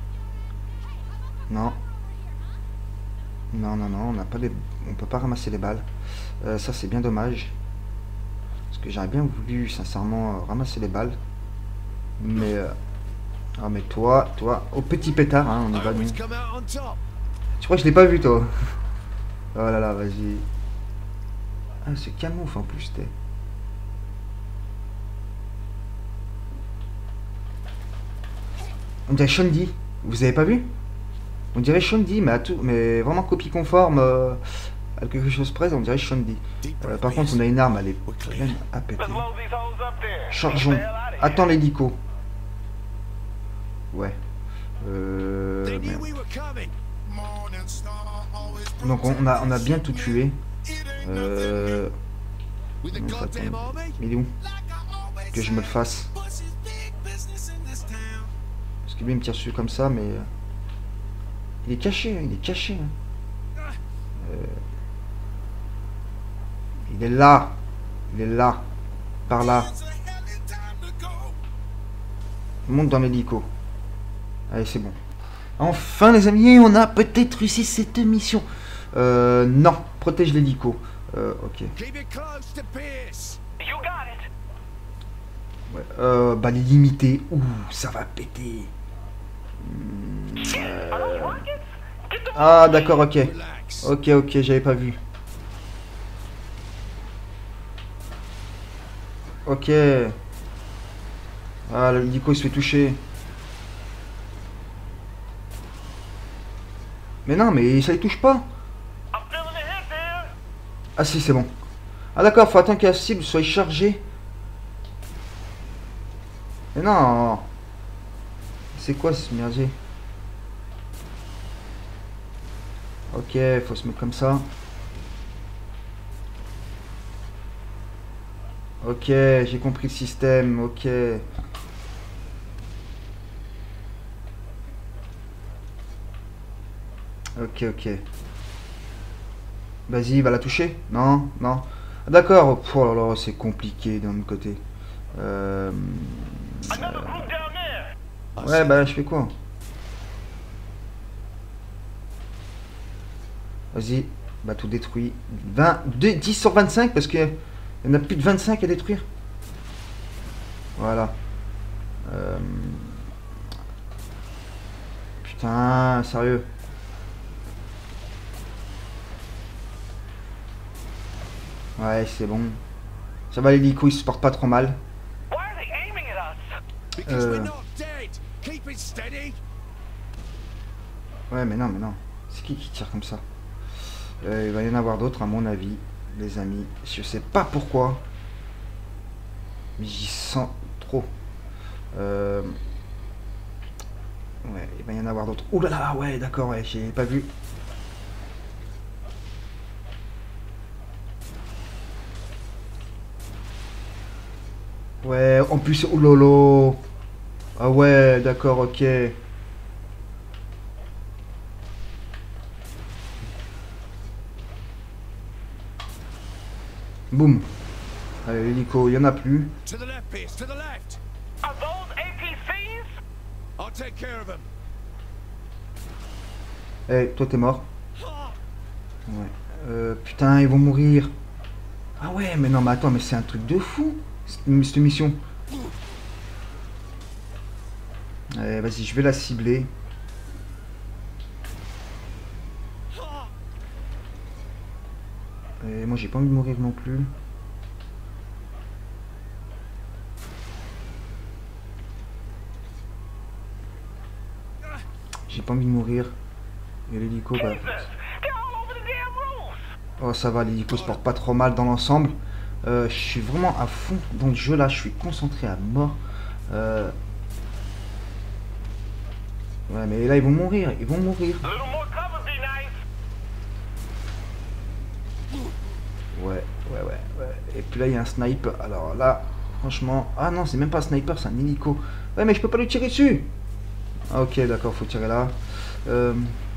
Non. Non, non, non, on n'a pas les... on peut pas ramasser les balles. Euh, ça, c'est bien dommage. Parce que j'aurais bien voulu, sincèrement, euh, ramasser les balles. Mais... Euh... Ah, mais toi, toi... Au petit pétard, hein, on y va, nous. Tu crois que je l'ai pas vu, toi? Oh là là, vas-y. Ah, c'est camoufle en plus, t'es. On dirait Shondi. Vous avez pas vu? On dirait Shondi, mais à tout, mais vraiment copie conforme euh, à quelque chose près. On dirait Shondi. Euh, par contre, on a une arme, elle est pleine à péter. Chargeons. Attends l'hélico. Ouais. Euh, Donc on a, on a bien tout tué. Euh... Mais il est où? Que je me le fasse. Parce que lui il me tire dessus comme ça, mais... Il est caché, il est caché. Euh... Il est là. Il est là. Par là. Monte dans l'hélico. Allez, c'est bon. Enfin, les amis, on a peut-être réussi cette mission. Euh, non. Protège l'hélico. Euh, ok. Ouais, euh, bah, les limités. Ouh, ça va péter. Euh... Ah, d'accord, ok. Ok, ok, j'avais pas vu. Ok. Ah, l'hélico, il se fait toucher. Mais non, mais ça les touche pas. Ah si, c'est bon. Ah d'accord, faut attendre que la cible soit chargée. Mais non. C'est quoi ce merdier? Ok, faut se mettre comme ça. Ok, j'ai compris le système, ok. Ok, ok. Vas-y, va la toucher. Non, non. Ah, d'accord, oh là là, c'est compliqué d'un autre côté. Euh... euh... Ouais, bah je fais quoi? Vas-y, bah tout détruit. vingt, deux, dix sur vingt-cinq parce qu'il y en a plus de vingt-cinq à détruire. Voilà. Euh... Putain, sérieux. Ouais, c'est bon. Ça va, l'hélico, il se porte pas trop mal. Euh... Ouais, mais non, mais non. C'est qui qui tire comme ça? euh, Il va y en avoir d'autres, à mon avis, les amis. Je sais pas pourquoi. Mais j'y sens trop. Euh... Ouais, il va y en avoir d'autres. Ouh là là, ouais, d'accord, ouais, j'ai pas vu. Ouais, en plus, oh lolo. Ah ouais, d'accord, ok. Boum. Allez, l'hélico, il n'y en a plus. Eh, toi t'es mort. Ouais. Euh, putain, ils vont mourir. Ah ouais, mais non, mais attends, mais c'est un truc de fou, cette, cette mission. Allez, vas-y, je vais la cibler. Et moi, j'ai pas envie de mourir non plus. J'ai pas envie de mourir. Et l'hélico, bah... Oh, ça va, l'hélico se porte pas trop mal dans l'ensemble. Euh, je suis vraiment à fond dans le jeu, là. Je suis concentré à mort. Euh... Ouais, mais là, ils vont mourir. Ils vont mourir. Ouais, ouais, ouais, ouais. Et puis là, il y a un sniper. Alors là, franchement... Ah non, c'est même pas un sniper, c'est un hélico. Ouais, mais je peux pas lui tirer dessus. Ah, ok, d'accord, faut tirer là. Euh...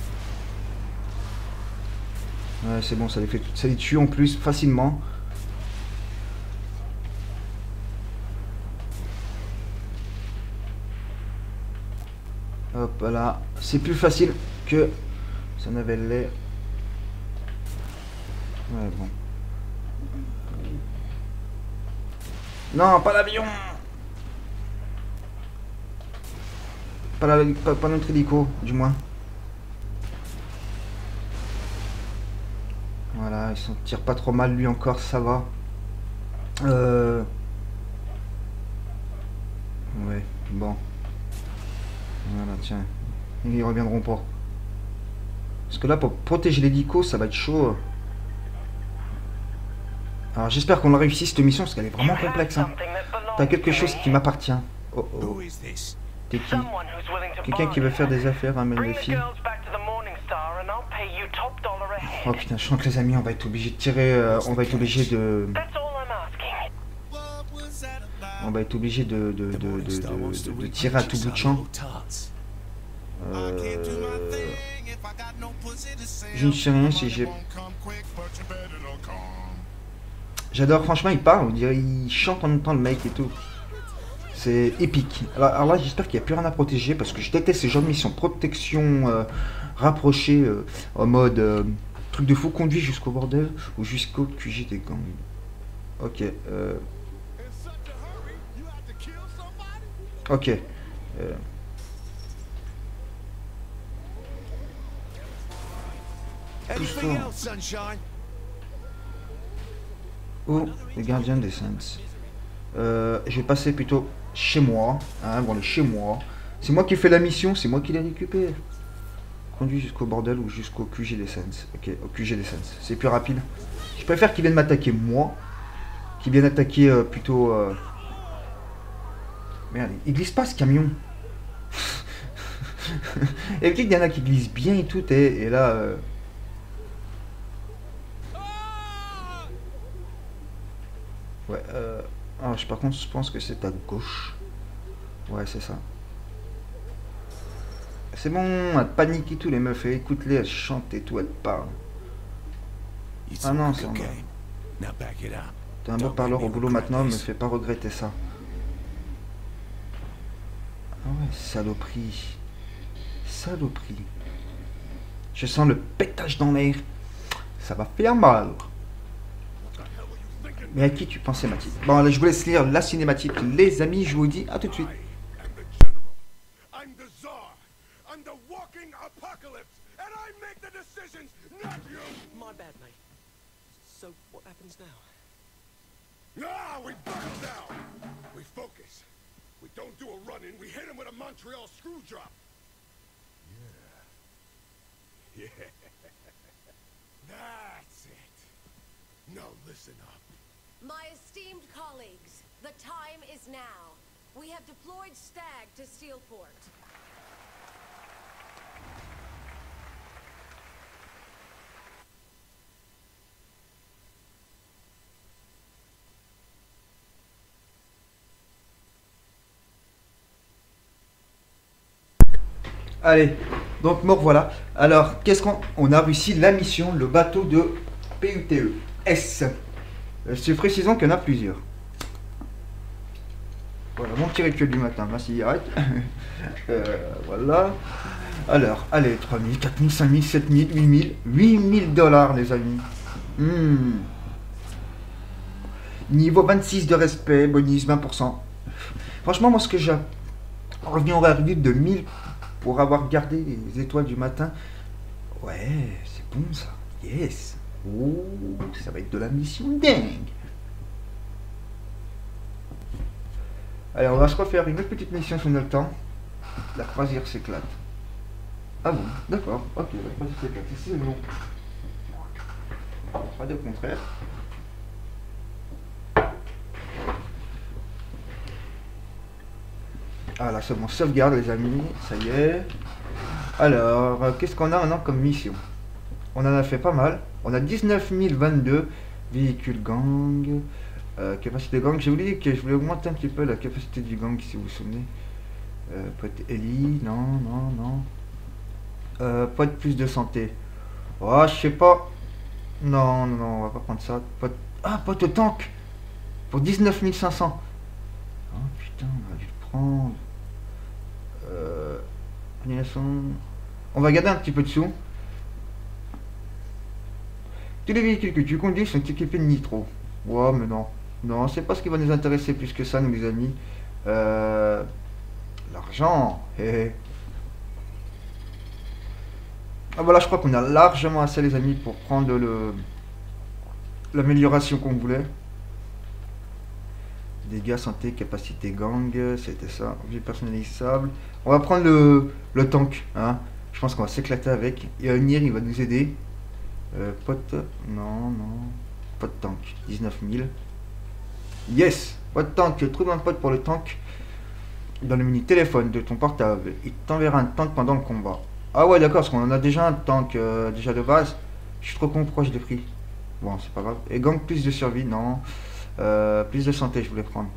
Ouais, c'est bon, ça les fait, ça les tue en plus facilement. Hop là, c'est plus facile que ça n'avait l'air. Ouais, bon. Non, pas l'avion. Pas, la, pas, pas notre hélico, du moins. Voilà, il s'en tire pas trop mal, lui encore, ça va. Euh... Ouais, bon. Voilà, tiens. Ils reviendront pas. Parce que là, pour protéger l'hélico, ça va être chaud. Alors, j'espère qu'on a réussi cette mission, parce qu'elle est vraiment complexe. Hein. T'as quelque chose qui m'appartient. Oh oh. T'es qui? Quelqu'un qui veut faire des affaires, hein, mais les filles. Oh putain, je sens que les amis, on va être obligé de tirer, euh, on va être obligé de... On va être obligé de, de, de, de, de, de, de tirer à tout bout de champ. Euh... Je ne sais rien si j'ai... J'adore, franchement, il parle, on dirait, il chante en même temps le mec et tout. C'est épique. Alors, alors là, j'espère qu'il n'y a plus rien à protéger, parce que je déteste ces genres de missions. Protection euh, rapprochée, euh, en mode euh, truc de fou, conduit jusqu'au bordel, ou jusqu'au Q G des gangs. Ok. Euh... Ok. Euh... Oh, les gardiens des Saints. Euh, je vais passer plutôt chez moi. Hein, bon, les chez moi. C'est moi qui ai fait la mission, c'est moi qui l'ai récupéré. Conduit jusqu'au bordel ou jusqu'au Q G des Saints. Ok, au Q G des Saints. C'est plus rapide. Je préfère qu'ils viennent m'attaquer moi. Qu'ils viennent attaquer euh, plutôt... Euh... Merde, il glisse pas ce camion. Et peut-être qu'il y en a qui glissent bien et tout. Et, et là... Euh... Ouais, euh... Alors, je, par contre, je pense que c'est à gauche. Ouais, c'est ça. C'est bon, elle panique et tout, les meufs. Écoute-les, elles chantent et tout, elles parlent. Ah non, c'est un... T'es un beau parleur au boulot maintenant, me fais pas regretter ça. Ah ouais, saloperie. Saloperie. Je sens le pétage dans l'air. Ça va faire mal. Mais à qui tu pensais, Mathilde? Bon, allez, je vous laisse lire la cinématique. Les amis, je vous dis à tout de suite. Ah, we buckle down. We focus. We don't do a run-in. We hit him with a Montreal screw drop. Yeah. Yeah. That's it. Now listen up. My esteemed colleagues, the time is now. We have deployed Stag to Steelport. Allez, donc mort voilà. Alors, qu'est-ce qu'on on a réussi la mission, le bateau de P U T E S. C'est précisant qu'il y en a plusieurs. Voilà, mon petit rituel du matin, ma cigarette. euh, voilà. Alors, allez, trois mille, quatre mille, cinq mille, sept mille, huit mille, huit mille dollars, les amis. Hmm. Niveau vingt-six de respect, bonus vingt pour cent. Franchement, moi, ce que j'ai revenu au réduit de mille pour avoir gardé les étoiles du matin. Ouais, c'est bon ça. Yes. Oh, ça va être de la mission dingue. Allez, on va se refaire une autre petite mission si on a le temps. La croisière s'éclate. Ah bon, d'accord, ok, la croisière s'éclate. C'est bon. Pas de contraire. Ah là, c'est bon, sauvegarde les amis, ça y est. Alors, euh, qu'est-ce qu'on a maintenant comme mission? On en a fait pas mal. On a dix-neuf mille vingt-deux véhicules gang. Euh, capacité gang, j'ai voulu dire que je voulais augmenter un petit peu la capacité du gang si vous vous souvenez. Euh, pote Ellie, non, non, non. Euh, pote plus de santé. Oh, je sais pas. Non, non, non, on va pas prendre ça. Pote... Ah, pote tank pour dix-neuf mille cinq cents. Oh putain, on va dû le prendre. Euh... On va garder un petit peu de sous. Tous les véhicules que tu conduis sont équipés de nitro. Ouais, mais non. Non, c'est pas ce qui va nous intéresser plus que ça, nous les amis. Euh... L'argent. Hé. Ah voilà, je crois qu'on a largement assez, les amis, pour prendre le l'amélioration qu'on voulait. Dégâts, santé, capacité gang, c'était ça. Vie personnalisable. On va prendre le, le tank. Hein. Je pense qu'on va s'éclater avec. Et Unir, il va nous aider. Euh, pote. Non, non. Pote tank. dix-neuf mille. Yes. Pote tank. Trouve un pote pour le tank. Dans le mini téléphone de ton portable. Il t'enverra un tank pendant le combat. Ah ouais, d'accord. Parce qu'on en a déjà un tank euh, déjà de base. Je suis trop con. Pourquoi je l'ai pris? Bon, c'est pas grave. Et gang plus de survie. Non. Euh, plus de santé, je voulais prendre.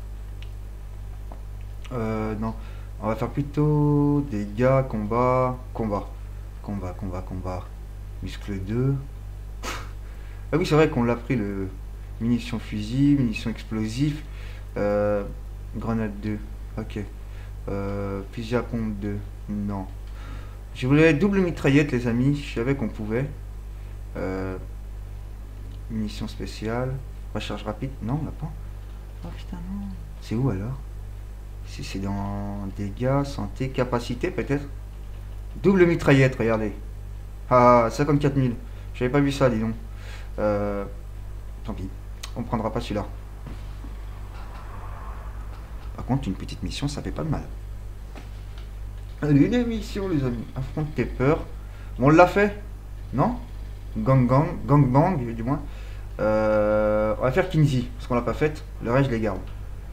Euh, non. On va faire plutôt dégâts, combat, combat. Combat, combat, combat. Muscle deux. Ah oui, c'est vrai qu'on l'a pris, le munitions fusil, munitions explosifs. Euh, grenade deux. Ok. Euh, fusil à pompe deux. Non. Je voulais double mitraillette, les amis. Je savais qu'on pouvait. Euh, munitions spéciales. Recharge rapide. Non, on l'a pas. Oh putain, non. C'est où alors? Si c'est dans dégâts, santé, capacité peut-être. Double mitraillette, regardez. Ah, cinquante-quatre mille. J'avais pas vu ça, dis donc. Euh, tant pis. On prendra pas celui-là. Par contre, une petite mission, ça fait pas de mal. Allez, une mission, les amis. Affronte tes peurs. Bon, on l'a fait? Non? Gang gang, gang bang, du moins. Euh, on va faire Kinsey, parce qu'on l'a pas faite. Le reste, je les garde.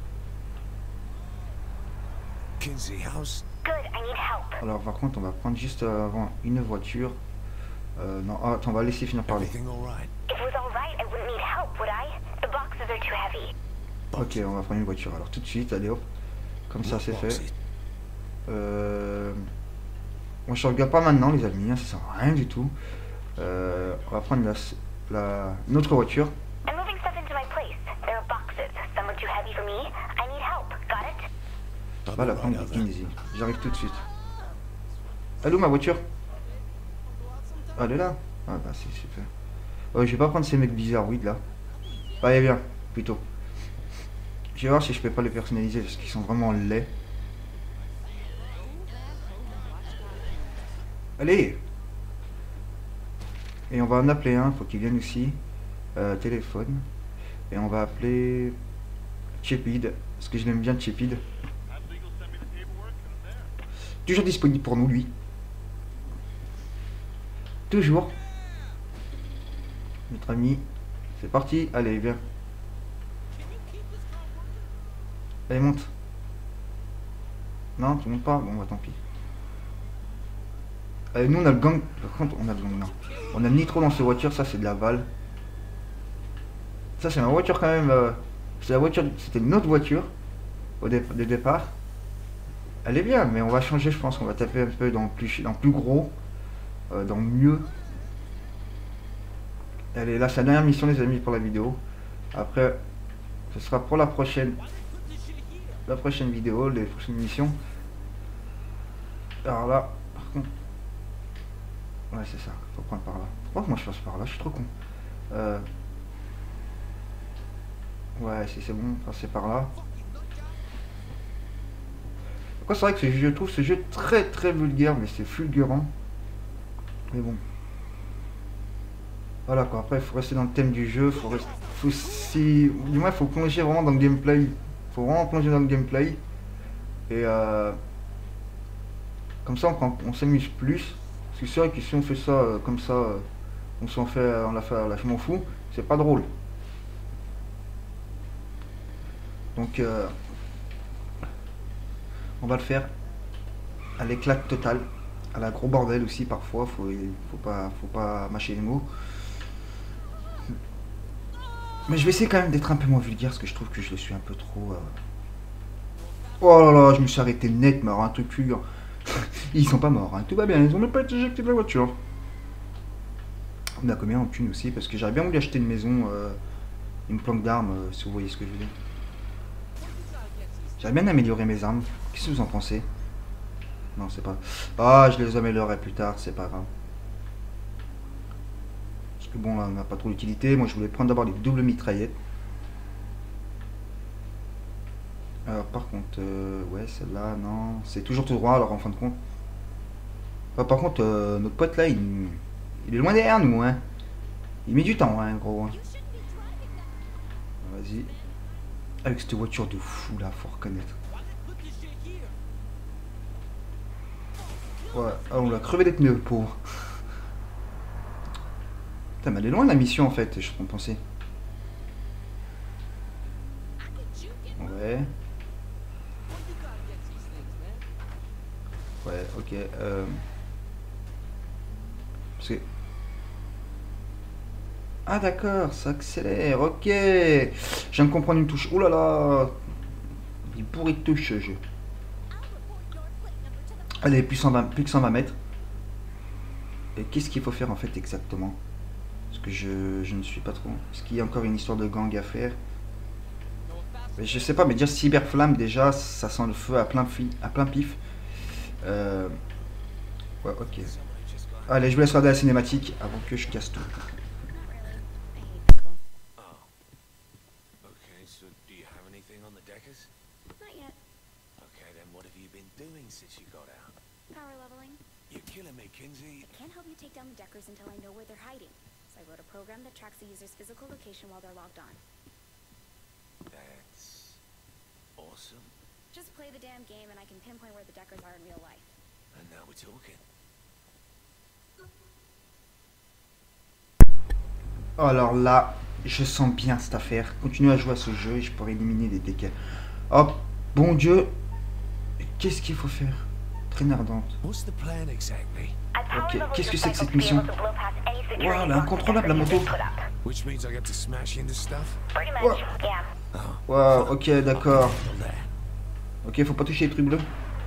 Kinsey House. Good, I need help. Alors, par contre, on va prendre juste avant une voiture. Euh, non, ah, attends, on va laisser finir parler. Everything all right? If it was all right, I wouldn't need help, would I? The boxes are too heavy. Ok, on va prendre une voiture. Alors, tout de suite, allez hop. Comme ça, c'est fait. Euh... Moi, je regarde pas maintenant, les amis. Hein, ça sert à rien du tout. Euh, on va prendre la, la, notre voiture. I'm moving stuff into my place. There are boxes. Some are too heavy for me. I need help. Got it? On va la prendre avec Kinsey. J'arrive tout de suite. Allô, ma voiture? Ah, elle est là? Ah, bah, c'est super. Oh, je vais pas prendre ces mecs bizarroïdes là. Allez, viens, plutôt. Je vais voir si je peux pas les personnaliser parce qu'ils sont vraiment laids. Allez! Et on va en appeler un, faut qu'il vienne aussi. Euh, téléphone. Et on va appeler Chepid, parce que je l'aime bien Chepid. Toujours disponible pour nous, lui. Toujours. Notre ami. C'est parti. Allez, viens. Allez, monte. Non, tu montes pas? Bon, bah tant pis. Allez, nous on a le gang. Par contre, on a le gang, non. On a le nitro dans ces voitures, ça c'est de la balle. Ça c'est ma voiture quand même. Euh, c'est la voiture. C'était une autre voiture au dé de départ. Elle est bien, mais on va changer, je pense qu'on va taper un peu dans plus, dans plus gros, euh, dans mieux. Allez, là c'est la dernière mission les amis pour la vidéo. Après, ce sera pour la prochaine la prochaine vidéo, les prochaines missions. Alors là, par contre... Ouais, c'est ça, faut prendre par là. Pourquoi que moi je passe par là? Je suis trop con. Euh... Ouais, si c'est bon, passer par là. Après, c'est vrai que ce jeu, je trouve ce jeu très très vulgaire, mais c'est fulgurant. Mais bon. Voilà quoi, après il faut rester dans le thème du jeu, faut rester... Faut si... Du moins il faut plonger vraiment dans le gameplay. Faut vraiment plonger dans le gameplay. Et euh... Comme ça on, on s'amuse plus. Parce que c'est vrai que si on fait ça euh, comme ça, euh, on s'en fait, euh, on l'a fait, là je m'en fous, c'est pas drôle. Donc euh... on va le faire à l'éclat total, à la gros bordel aussi parfois, faut, faut pas, faut pas mâcher les mots. Mais je vais essayer quand même d'être un peu moins vulgaire parce que je trouve que je le suis un peu trop. Euh... Oh là là, je me suis arrêté net, mais alors un truc fulgurant. Ils sont pas morts, hein. Tout va bien, ils ont même pas été éjectés de la voiture. On a combien en thune aussi? Parce que j'aurais bien voulu acheter une maison, euh, une planque d'armes, euh, si vous voyez ce que je veux dire. J'aurais bien amélioré mes armes. Qu'est-ce que vous en pensez? Non, c'est pas... Ah, je les améliorerai plus tard, c'est pas grave. Parce que bon, là, on n'a pas trop d'utilité. Moi, je voulais prendre d'abord les doubles mitraillettes. Alors, par contre, euh, ouais, celle-là, non. C'est toujours tout droit, alors, en fin de compte. Ah, par contre, euh, notre pote, là, il, il est loin derrière nous, hein. Il met du temps, hein, gros. Hein. Vas-y. Avec cette voiture de fou, là, faut reconnaître. Ouais, ah, on l'a crevé d'être mieux, pauvre. Putain, mais elle est loin la mission en fait, je suis en train de penser. Ouais. Ouais, ok. Euh... Parce que... Ah d'accord, ça accélère, ok. Je viens de comprendre une touche. Oh là là. Il pourrait de touche ce jeu. Allez, plus, cent vingt, plus que cent vingt mètres. Et qu'est-ce qu'il faut faire en fait exactement? Parce que je, je ne suis pas trop... Est-ce qu'il y a encore une histoire de gang à faire? Mais je sais pas, mais dire cyberflamme déjà, ça sent le feu à plein, fi, à plein pif. Euh... Ouais, ok. Allez, je vous laisse regarder la cinématique avant que je casse tout. Until I know where they're hiding. So I wrote a program that tracks the user's physical location while they're logged on. That's awesome. Just play the damn game and I can pinpoint where the Deckers are in real life. And now we're talking. Alors là, je sens bien cette affaire. Continuer à jouer à ce jeu et je pourrais éliminer des dégâts. Oh, bon Dieu. Qu'est-ce qu'il faut faire? Traînée ardente. What's the plan exactly? Ok, qu'est-ce que c'est que cette mission? Waouh, elle est incontrôlable la moto. Which means I get to smash into stuff? Waouh, ok, d'accord. Ok, faut pas toucher les trucs bleus.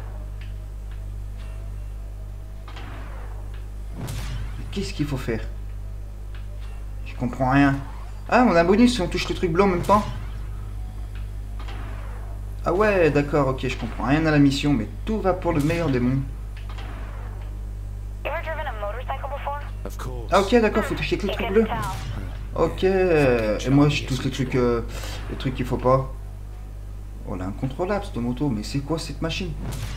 Qu'est-ce qu'il faut faire? Je comprends rien. Ah, on a un bonus si on touche le truc bleu en même temps. Ah ouais, d'accord, ok, je comprends rien à la mission, mais tout va pour le meilleur des mondes. Ah ok, d'accord, faut toucher que les trucs bleus. Ok, et moi je touche les trucs, euh, les trucs qu'il faut pas. Oh, elle est incontrôlable cette moto, mais c'est quoi cette machine?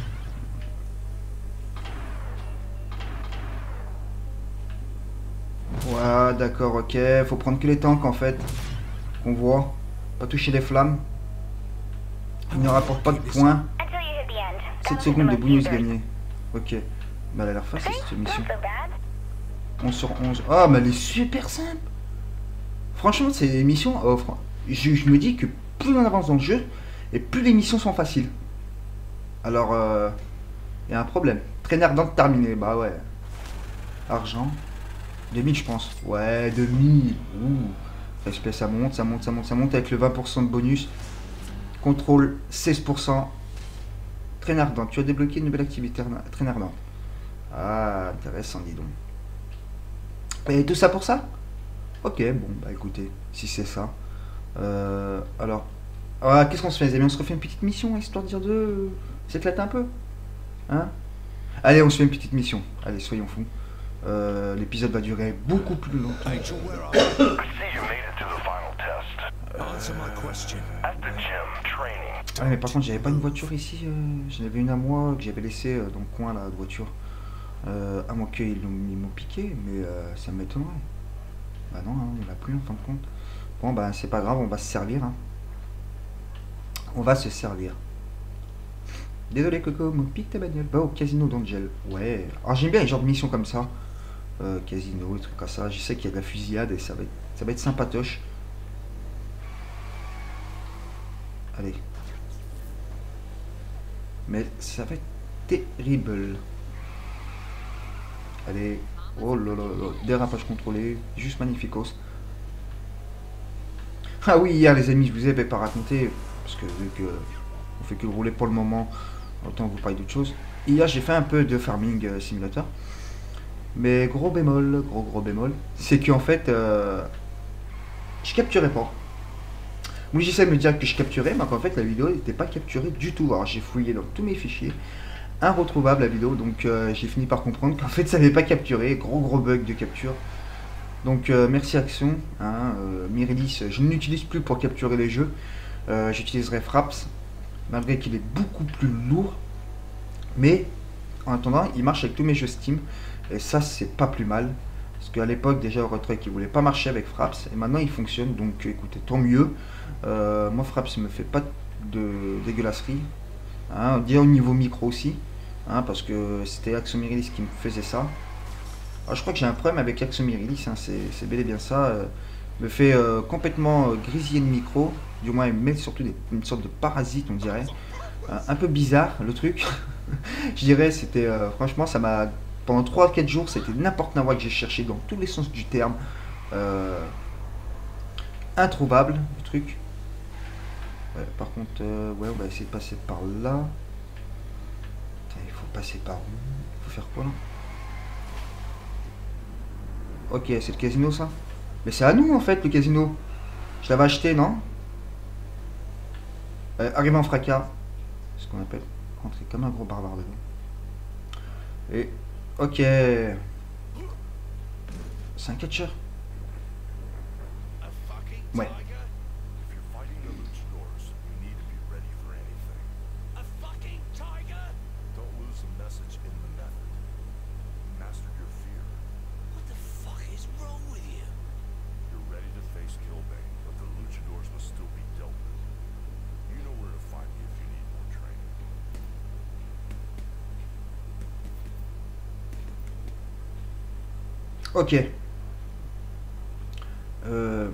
Ouais, d'accord, ok, faut prendre que les tanks en fait, qu'on voit, pas toucher les flammes. Il ne rapporte pas de points. sept secondes de bonus gagné. Ok, bah elle a l'air facile cette mission. onze sur onze. Ah, mais elle est super simple. Franchement, ces missions offrent. Je, je me dis que plus on avance dans le jeu, et plus les missions sont faciles. Alors, il euh, y a un problème. Traînée ardente terminée. Bah ouais. Argent. deux mille, je pense. Ouais, deux mille. Ouh. Respect, ça monte, ça monte, ça monte, ça monte. Avec le vingt pour cent de bonus. Contrôle, seize pour cent. Traînée ardente. Tu as débloqué une nouvelle activité. Traînée ardente. Ah, intéressant, dis donc. Et tout ça pour ça? Ok, bon, bah écoutez, si c'est ça. Euh, alors, Ah, qu'est-ce qu'on se fait, les amis? On se refait une petite mission, histoire de dire de... s'éclater un peu. Hein? Allez, on se fait une petite mission. Allez, soyons fous. Euh, L'épisode va durer beaucoup plus longtemps. Angel, where are you? I see you made it to the final test. Answer my question. At the gym, training. Ah, mais par contre, j'avais pas une voiture ici. Euh, J'en avais une à moi que j'avais laissée euh, dans le coin là, de voiture. Euh, à moins qu'ils m'ont piqué, mais euh, ça m'étonnerait. Bah non, hein, on l'a plus en fin de compte. Bon, bah c'est pas grave, on va se servir. Hein. On va se servir. Désolé Coco, me pique ta bagnole. Va au casino d'Angel. Ouais. Alors j'aime bien les genres de missions comme ça. Euh, casino, des trucs comme ça. Je sais qu'il y a de la fusillade et ça va être, ça va être sympatoche. Allez. Mais ça va être terrible. Allez. Oh là là là. Dérapage contrôlé. Juste magnificos. Ah oui, hier les amis, je vous avais pas raconté. Parce que vu que on fait que rouler pour le moment, autant vous parler d'autre chose. Hier j'ai fait un peu de farming euh, simulator. Mais gros bémol, gros gros bémol, c'est qu'en fait, euh, je capturais pas. Moi j'essaie de me dire que je capturais, mais qu'en fait la vidéo n'était pas capturée du tout. Alors j'ai fouillé dans tous mes fichiers, inretrouvable la vidéo, donc euh, j'ai fini par comprendre qu'en fait ça n'avait pas capturé, gros gros bug de capture. Donc euh, merci Action, hein, euh, Mirilis, je ne l'utilise plus pour capturer les jeux, euh, j'utiliserai Fraps, malgré qu'il est beaucoup plus lourd, mais en attendant il marche avec tous mes jeux Steam, et ça c'est pas plus mal, parce qu'à l'époque déjà Eurotrack il voulait pas marcher avec Fraps, et maintenant il fonctionne, donc écoutez, tant mieux. Euh, moi Fraps me fait pas de dégueulasserie, hein, dire au niveau micro aussi, hein, parce que c'était Action Mirilis qui me faisait ça. Alors, je crois que j'ai un problème avec Action Mirilis, hein, c'est bel et bien ça, euh, me fait euh, complètement euh, grésiller le micro, du moins il me met surtout des, une sorte de parasite on dirait, euh, un peu bizarre le truc, je dirais, c'était euh, franchement ça m'a, pendant trois à quatre jours c'était n'importe quoi que j'ai cherché dans tous les sens du terme, euh, introuvable le truc. Ouais, par contre, euh, ouais, on va essayer de passer par là. Putain, il faut passer par où? Il faut faire quoi là? Ok, c'est le casino ça? Mais c'est à nous en fait le casino. Je l'avais acheté, non? euh, Arrivé en fracas. Ce qu'on appelle rentrer comme un gros barbare dedans. Et ok. C'est un catcher. Ouais. Ok. Euh...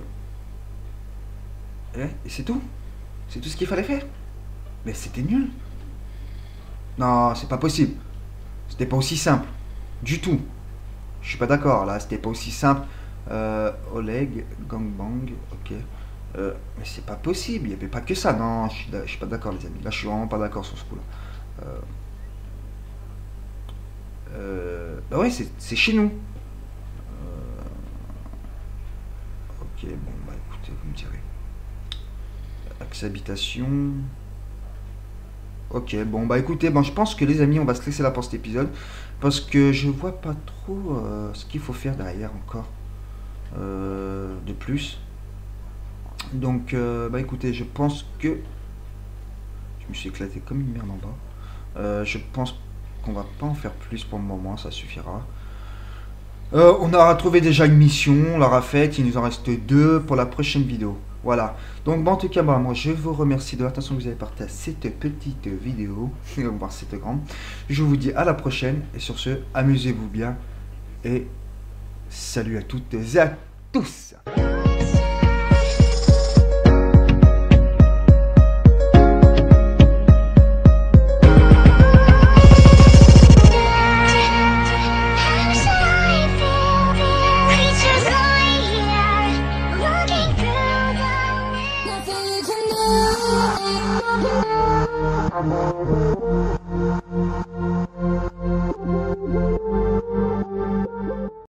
Et c'est tout? C'est tout ce qu'il fallait faire? Mais c'était nul. Non, c'est pas possible. C'était pas aussi simple. Du tout. Je suis pas d'accord, là. C'était pas aussi simple. Euh, Oleg, gangbang, ok. Euh, mais c'est pas possible. Il n'y avait pas que ça. Non, je suis, je suis pas d'accord, les amis. Là, je suis vraiment pas d'accord sur ce coup-là. Euh... Euh... Bah ouais, c'est chez nous. Ok, bon, bah écoutez, vous me direz. Axe habitation. Ok, bon, bah écoutez, bon, je pense que les amis, on va se laisser là pour cet épisode. Parce que je vois pas trop euh, ce qu'il faut faire derrière encore. Euh, de plus. Donc, euh, bah écoutez, je pense que... Je me suis éclaté comme une merde en bas. Euh, je pense qu'on va pas en faire plus pour le moment, ça suffira. Euh, on aura trouvé déjà une mission, on l'aura faite, il nous en reste deux pour la prochaine vidéo. Voilà. Donc bon, en tout cas, bah, moi je vous remercie de l'attention que vous avez portée à cette petite vidéo, voire cette grande. Je vous dis à la prochaine et sur ce, amusez-vous bien et salut à toutes et à tous. Nothing you can do.